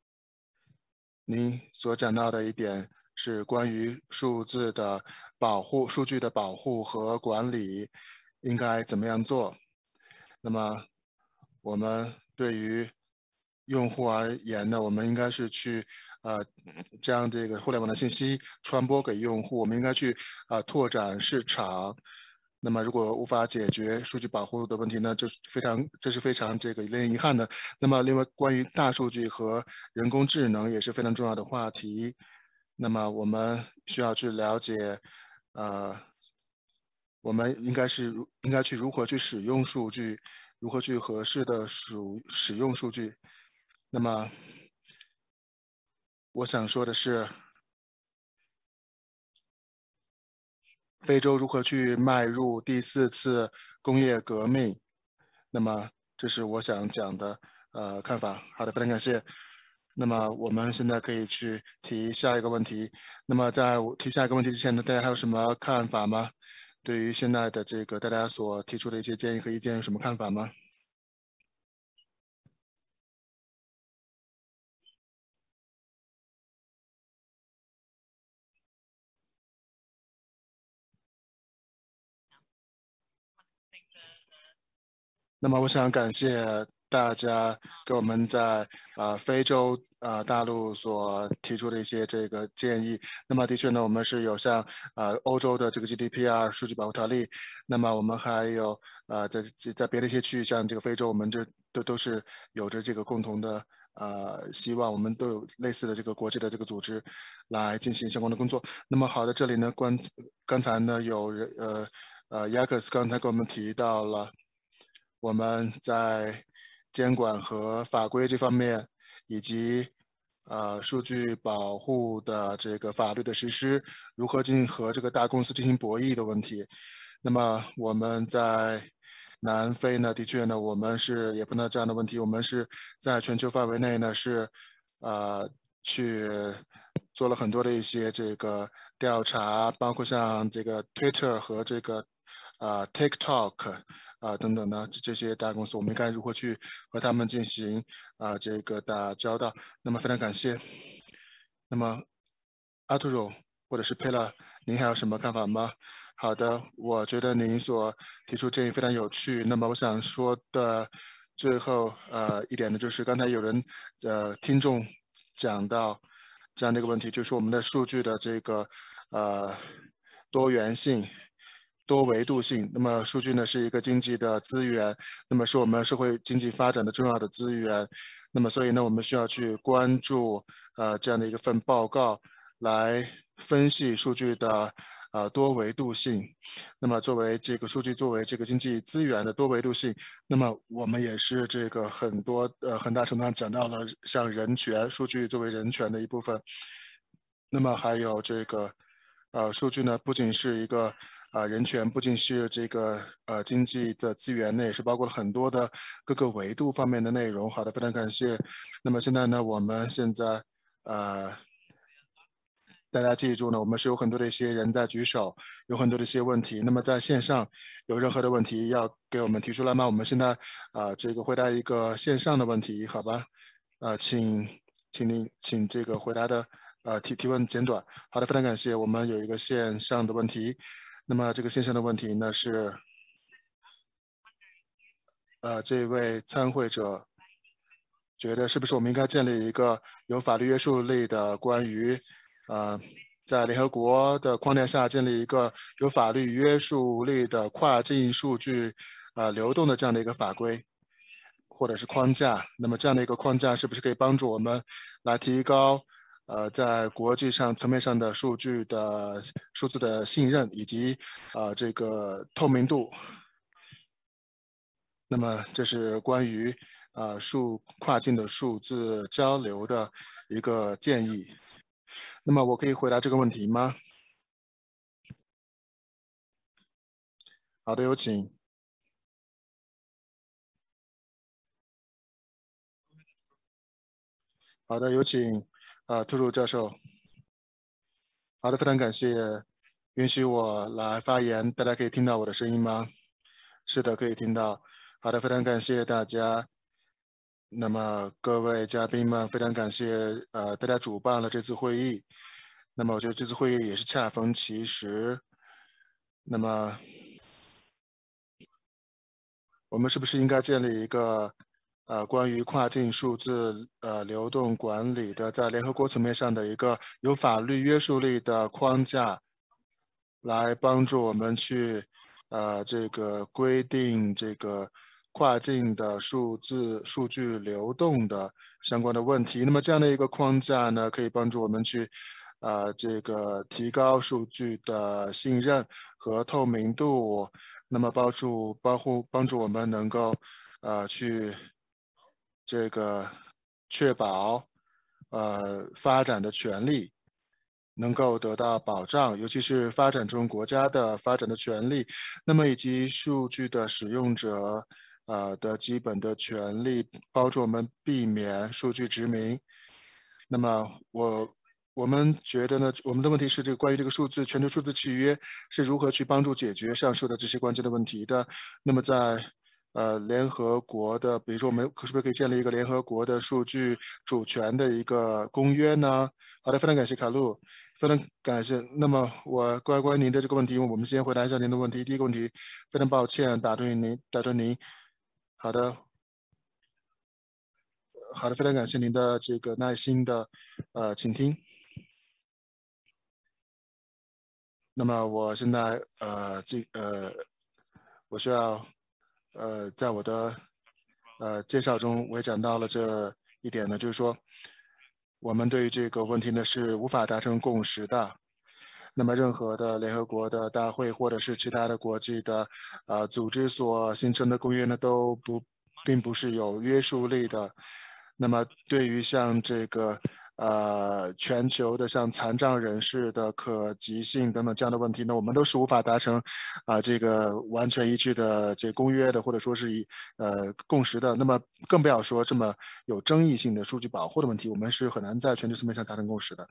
您所讲到的一点是关于数字的保护、数据的保护和管理应该怎么样做。那么我们对于用户而言呢，我们应该是去将这个互联网的信息传播给用户，我们应该去拓展市场。那么如果无法解决数据保护的问题呢，这是非常这个令人遗憾的。那么另外关于大数据和人工智能也是非常重要的话题。那么我们需要去了解我们应该去如何去使用数据，如何去合适的使用数据。那么我想说的是，非洲如何去迈入第4次工业革命？那么这是我想讲的看法。好的，非常感谢。那么我们现在可以去提下一个问题。那么在我提下一个问题之前呢，大家还有什么看法吗？对于现在的这个大家所提出的一些建议和意见有什么看法吗？那么我想感谢大家给我们在非洲大陆所提出的一些这个建议。那么的确呢，我们是有像欧洲的这个 GDPR 数据保护条例，那么我们还有在别的一些区域，像这个非洲，我们这都是有着这个共同的希望，我们都有类似的这个国际的这个组织来进行相关的工作。那么好的，这里呢刚才呢有人雅克斯刚才给我们提到了。我们在监管和法规这方面，以及数据保护的这个法律的实施，如何进行和这个大公司进行博弈的问题。那么我们在南非呢，的确呢，我们是也碰到这样的问题。我们是在全球范围内呢，是去做了很多的一些这个调查，包括像这个 Twitter 和这个TikTok。等等的这些大公司，我们应该如何去和他们进行这个打交道？那么非常感谢。那么阿图鲁或者是佩拉，您还有什么看法吗？好的，我觉得您所提出建议非常有趣。那么我想说的最后一点呢，就是刚才有人听众讲到这样的一个问题，就是我们的数据的这个多元性。多维度性，那么数据呢是一个经济的资源，那么是我们社会经济发展的重要的资源，那么所以呢，我们需要去关注这样的一份报告，来分析数据的多维度性。那么作为这个数据作为这个经济资源的多维度性，那么我们也是这个很大程度上讲到了像人权，数据作为人权的一部分。那么还有这个数据呢，不仅是一个人权，不仅是这个经济的资源呢，也是包括了很多的各个维度方面的内容。好的，非常感谢。那么现在呢，我们现在大家记住呢，我们是有很多的一些人在举手，有很多的一些问题。那么在线上有任何的问题要给我们提出来吗？我们现在这个回答一个线上的问题，好吧？请这个回答的提问简短。好的，非常感谢。我们有一个线上的问题，那么这个线上的问题呢是这位参会者觉得是不是我们应该建立一个有法律约束力的关于在联合国的框架下建立一个有法律约束力的跨境数据流动的这样的一个法规或者是框架。那么这样的一个框架是不是可以帮助我们来提高在国际上层面上的数据的数字的信任以及这个透明度？那么这是关于跨境的数字交流的一个建议。那么我可以回答这个问题吗？好的，有请。好的，有请兔兔教授。好的，非常感谢，允许我来发言。大家可以听到我的声音吗？是的，可以听到。好的，非常感谢大家。那么各位嘉宾们，非常感谢大家主办了这次会议。那么我觉得这次会议也是恰逢其时。那么我们是不是应该建立一个关于跨境数字流动管理的，在联合国层面上的一个有法律约束力的框架，来帮助我们去这个规定这个跨境的数据流动的相关的问题？那么这样的一个框架呢，可以帮助我们去这个提高数据的信任和透明度，那么帮助我们能够去这个确保发展的权利能够得到保障，尤其是发展中国家的发展的权利，那么以及数据的使用者的基本的权利，帮助我们避免数据殖民。那么我们觉得呢，我们的问题是这个关于这个全球数字契约是如何去帮助解决上述的这些关键的问题的。那么在联合国的，比如说我们是不是可以建立一个联合国的数据主权的一个公约呢？好的，非常感谢卡路，非常感谢。那么我关于您的这个问题，我们先回答一下您的问题。第一个问题，非常抱歉打断您。好的，非常感谢您的这个耐心的倾听。那么我现在我需要在我的介绍中，我也讲到了这一点呢，就是说我们对于这个问题呢是无法达成共识的。那么任何的联合国的大会或者是其他的国际的组织所形成的公约呢，并不是有约束力的。那么对于像这个全球的像残障人士的可及性等等这样的问题呢，我们都是无法达成这个完全一致的这公约的，或者说是共识的。那么更不要说这么有争议性的数据保护的问题，我们是很难在全球层面上达成共识的。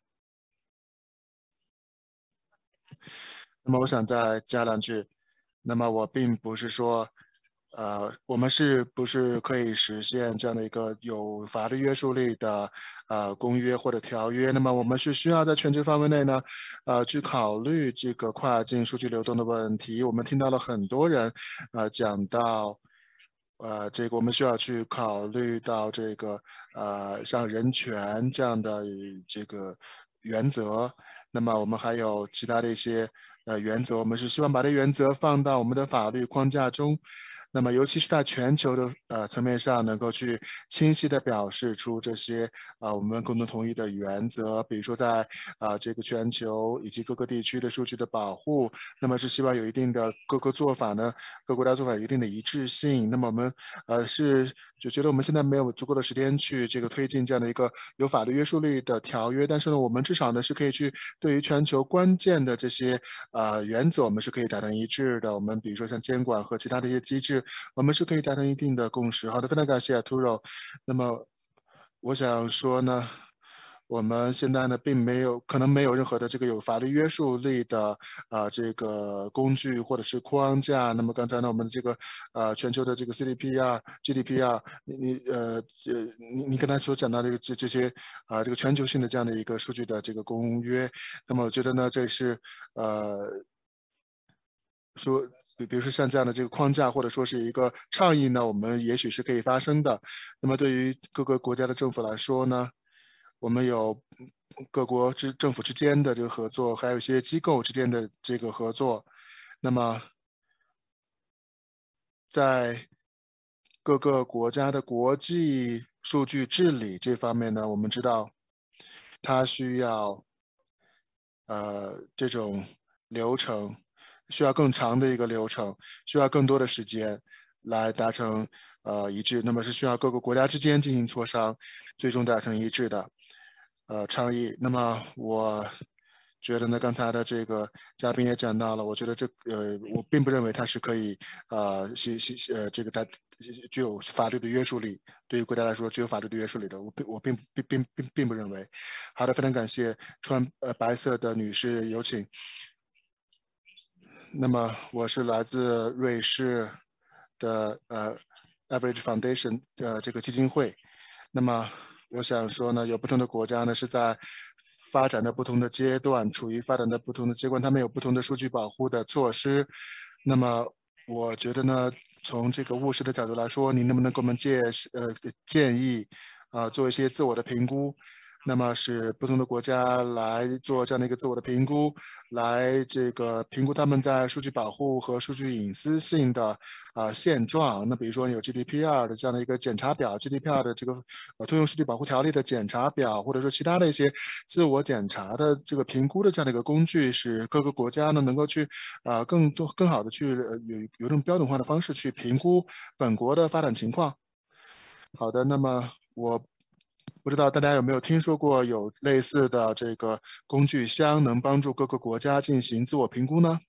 那么我想再加两句，那么我并不是说，我们是不是可以实现这样的一个有法律约束力的公约或者条约？那么我们是需要在全球范围内呢，去考虑这个跨境数据流动的问题。我们听到了很多人讲到，这个我们需要去考虑到这个像人权这样的这个原则。那么我们还有其他的一些原则，我们是希望把这原则放到我们的法律框架中。那么，尤其是在全球的层面上，能够去清晰地表示出这些我们共同同意的原则，比如说在这个全球以及各个地区的数据的保护，那么是希望有一定的各个做法呢，各国家做法有一定的一致性。那么我们就觉得我们现在没有足够的时间去这个推进这样的一个有法律约束力的条约，但是呢，我们至少呢是可以去对于全球关键的这些原则，我们是可以达成一致的。我们比如说像监管和其他的一些机制，我们是可以达成一定的共识。好的，非常感谢Arturo。那么我想说呢， 我们现在呢，并没有可能没有任何的这个有法律约束力的这个工具或者是框架。那么刚才呢，我们这个全球的这个 GDPR，你刚才所讲到的这些这个全球性的这样的一个数据的这个公约，那么我觉得呢，这是说。比如说像这样的这个框架，或者说是一个倡议呢，我们也许是可以发生的。那么对于各个国家的政府来说呢，我们有各国政府之间的这个合作，还有一些机构之间的这个合作。那么在各个国家的国际数据治理这方面呢，我们知道它需要这种流程。需要更长的一个流程，需要更多的时间来达成一致。那么是需要各个国家之间进行磋商，最终达成一致的倡议。那么我觉得呢，刚才的这个嘉宾也讲到了，我觉得我并不认为它是可以这个它具有法律的约束力，对于国家来说具有法律的约束力的，我并不认为。好的，非常感谢穿白色的女士，有请。那么我是来自瑞士的Average Foundation 这个基金会。那么我想说呢，有不同的国家呢是在发展的不同的阶段，处于发展的不同的阶段，他们有不同的数据保护的措施。那么我觉得呢，从这个务实的角度来说，您能不能给我们建议做一些自我的评估？那么是不同的国家来做这样的一个自我的评估，来这个评估他们在数据保护和数据隐私性的现状。那比如说有 GDPR 的这样的一个检查表 ，GDPR 的这个通用数据保护条例的检查表，或者说其他的一些自我检查的这个评估的这样的一个工具，使各个国家呢能够去更好的去有这种标准化的方式去评估本国的发展情况。好的，那么我不知道大家有没有听说过有类似的这个工具箱，能帮助各个国家进行自我评估呢？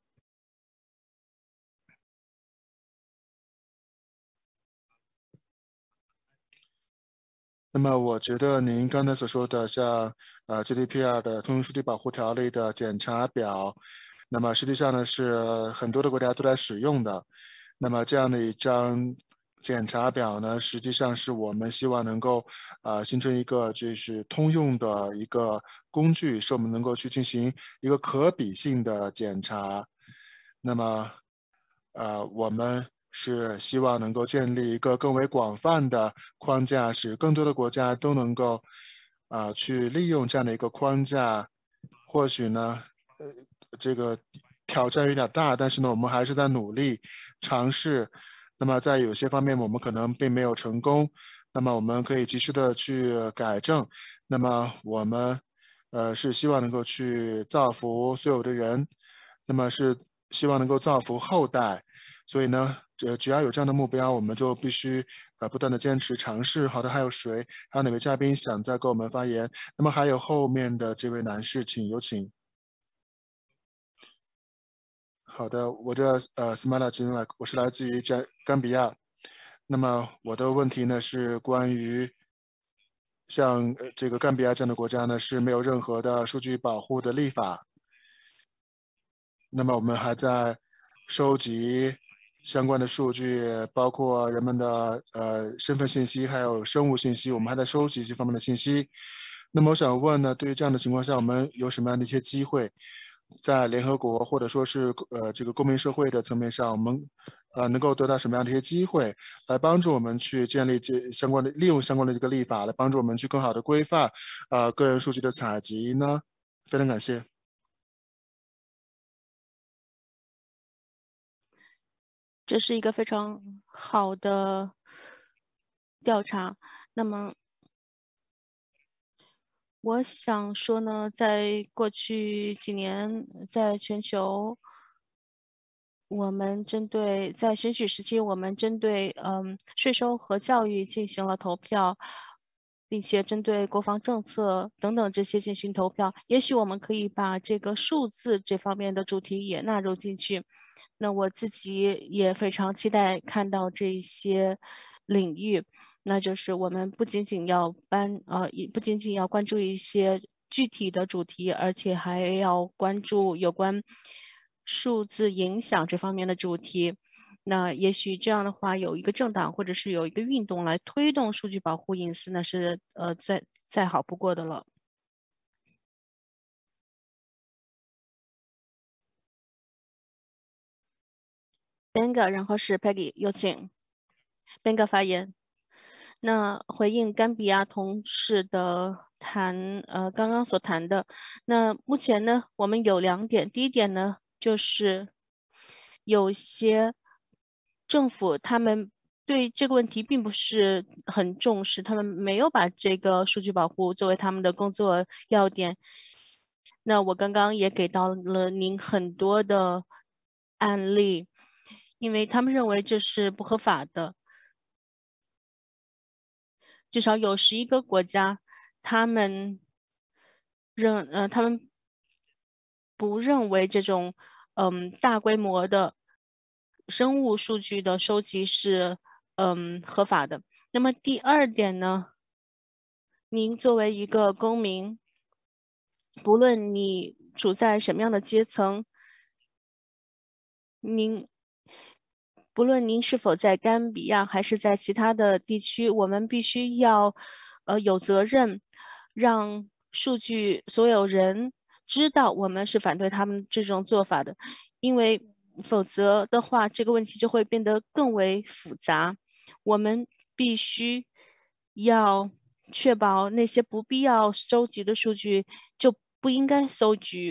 那么我觉得您刚才所说的像GDPR 的通用数据保护条例的检查表，那么实际上呢是很多的国家都在使用的。那么这样的一张检查表呢，实际上是我们希望能够形成一个就是通用的一个工具，使我们能够去进行一个可比性的检查。那么我们是希望能够建立一个更为广泛的框架，使更多的国家都能够去利用这样的一个框架。或许呢，这个挑战有点大，但是呢，我们还是在努力尝试。那么在有些方面我们可能并没有成功，那么我们可以及时的去改正。那么我们是希望能够去造福所有的人，那么是希望能够造福后代。所以呢，只要有这样的目标，我们就必须不断的坚持尝试。好的，还有谁？还有哪位嘉宾想再给我们发言？那么还有后面的这位男士，请有请。好的，我叫Smala Jinwak，我是来自于甘比亚。那么我的问题呢是关于像这个甘比亚这样的国家呢是没有任何的数据保护的立法。那么我们还在收集相关的数据，包括人们的身份信息，还有生物信息，我们还在收集这方面的信息。那么我想问呢，对于这样的情况下，我们有什么样的一些机会，在联合国或者说是这个公民社会的层面上，我们能够得到什么样的一些机会，来帮助我们去建立利用相关的这个立法，来帮助我们去更好的规范个人数据的采集呢？非常感谢。 这是一个非常好的调查。那么，我想说呢，在过去几年，在全球，我们在选举时期，我们针对税收和教育进行了投票，并且针对国防政策等等这些进行投票。也许我们可以把这个数字这方面的主题也纳入进去。那我自己也非常期待看到这些领域。 那就是我们不仅仅要关注一些具体的主题，而且还要关注有关数字影响这方面的主题。那也许这样的话，有一个政党或者是有一个运动来推动数据保护隐私，那是再好不过的了。Benga， 然后是 Peggy， 有请 Benga 发言。那回应甘比亚同事的刚刚所谈的，那目前呢，我们有2点。第一点呢，就是有些政府他们对这个问题并不是很重视，他们没有把这个数据保护作为他们的工作要点。那我刚刚也给到了您很多的案例，因为他们认为这是不合法的。至少有11个国家，他们不认为这种大规模的生物数据的收集是合法的。那么第二点呢，您作为一个公民，不论你处在什么样的阶层，不论您是否在甘比亚还是在其他的地区，我们必须要有责任让数据所有人知道我们是反对他们这种做法的，因为否则的话，这个问题就会变得更为复杂。我们必须要确保那些不必要收集的数据就不应该收集，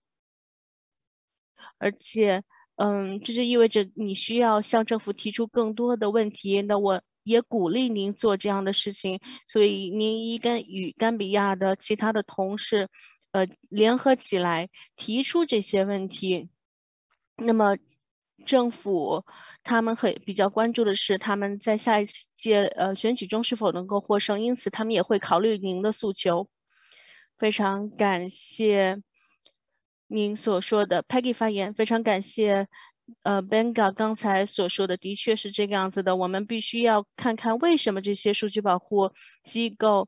而且这就意味着你需要向政府提出更多的问题。那我也鼓励您做这样的事情，所以您应该与甘比亚的其他的同事，联合起来提出这些问题。那么，政府他们比较关注的是他们在下一届选举中是否能够获胜，因此他们也会考虑您的诉求。非常感谢您所说的 Peggy 发言，非常感谢Benga 刚才所说的，的确是这个样子的。我们必须要看看为什么这些数据保护机构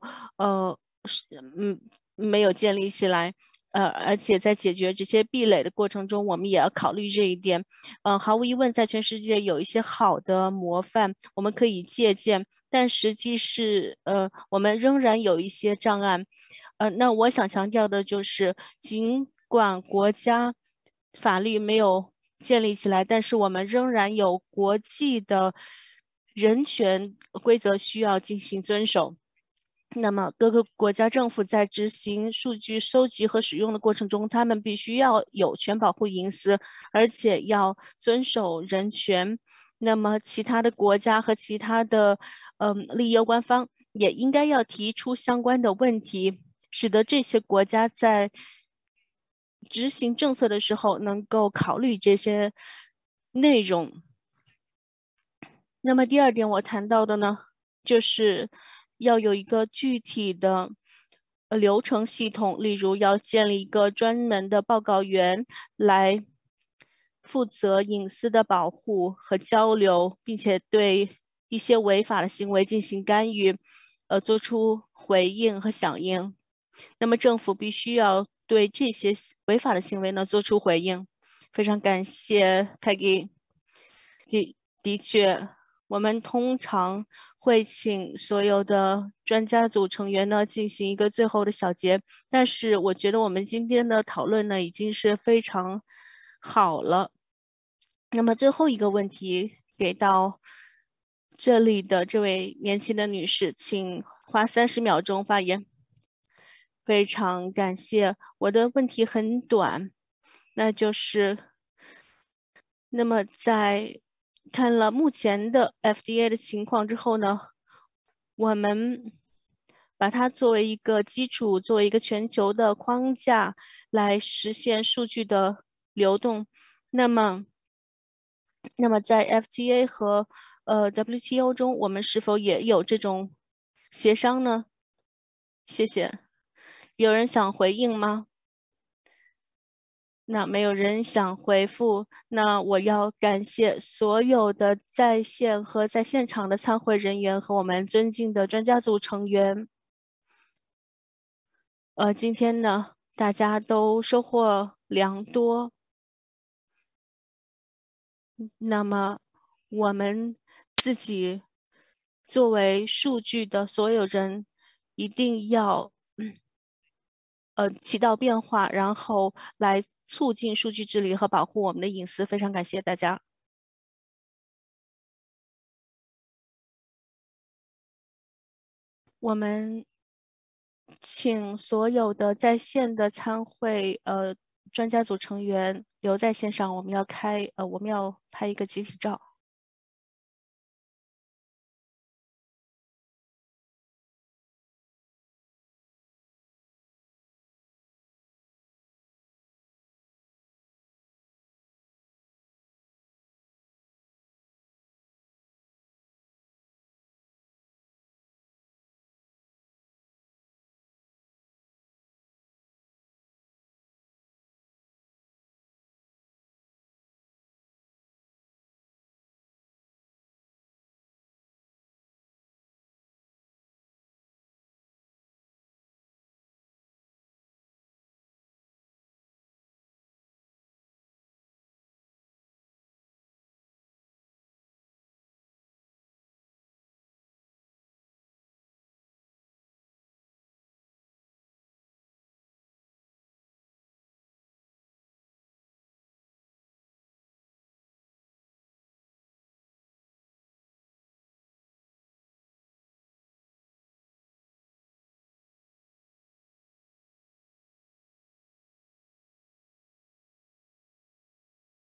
没有建立起来。而且在解决这些壁垒的过程中，我们也要考虑这一点。毫无疑问，在全世界有一些好的模范，我们可以借鉴，但实际是，我们仍然有一些障碍。那我想强调的就是，尽管国家法律没有建立起来，但是我们仍然有国际的人权规则需要进行遵守。那么各个国家政府在执行数据收集和使用的过程中，他们必须要有权保护隐私，而且要遵守人权。那么其他的国家和其他的利益攸关方也应该要提出相关的问题，使得这些国家在执行政策的时候能够考虑这些内容。那么第二点我谈到的呢，就是要有一个具体的流程系统，例如要建立一个专门的报告员来负责隐私的保护和交流，并且对一些违法的行为进行干预，做出回应和响应。那么政府必须要对这些违法的行为呢做出回应。非常感谢 Peggy。的确。我们通常会请所有的专家组成员呢进行一个最后的小结，但是我觉得我们今天的讨论呢已经是非常好了。那么最后一个问题给到这里的这位年轻的女士，请花30秒钟发言。非常感谢，我的问题很短，那就是那么在看了目前的 FDA 的情况之后呢，我们把它作为一个基础，作为一个全球的框架来实现数据的流动。那么在 FTA 和WTO 中，我们是否也有这种协商呢？谢谢。有人想回应吗？ 那没有人想回复，那我要感谢所有的在线和在现场的参会人员和我们尊敬的专家组成员。今天呢，大家都收获良多。那么，我们自己作为数据的所有人，一定要起到变化，然后来促进数据治理和保护我们的隐私。非常感谢大家。我们请所有的在线的参会专家组成员留在线上，我们要拍一个集体照。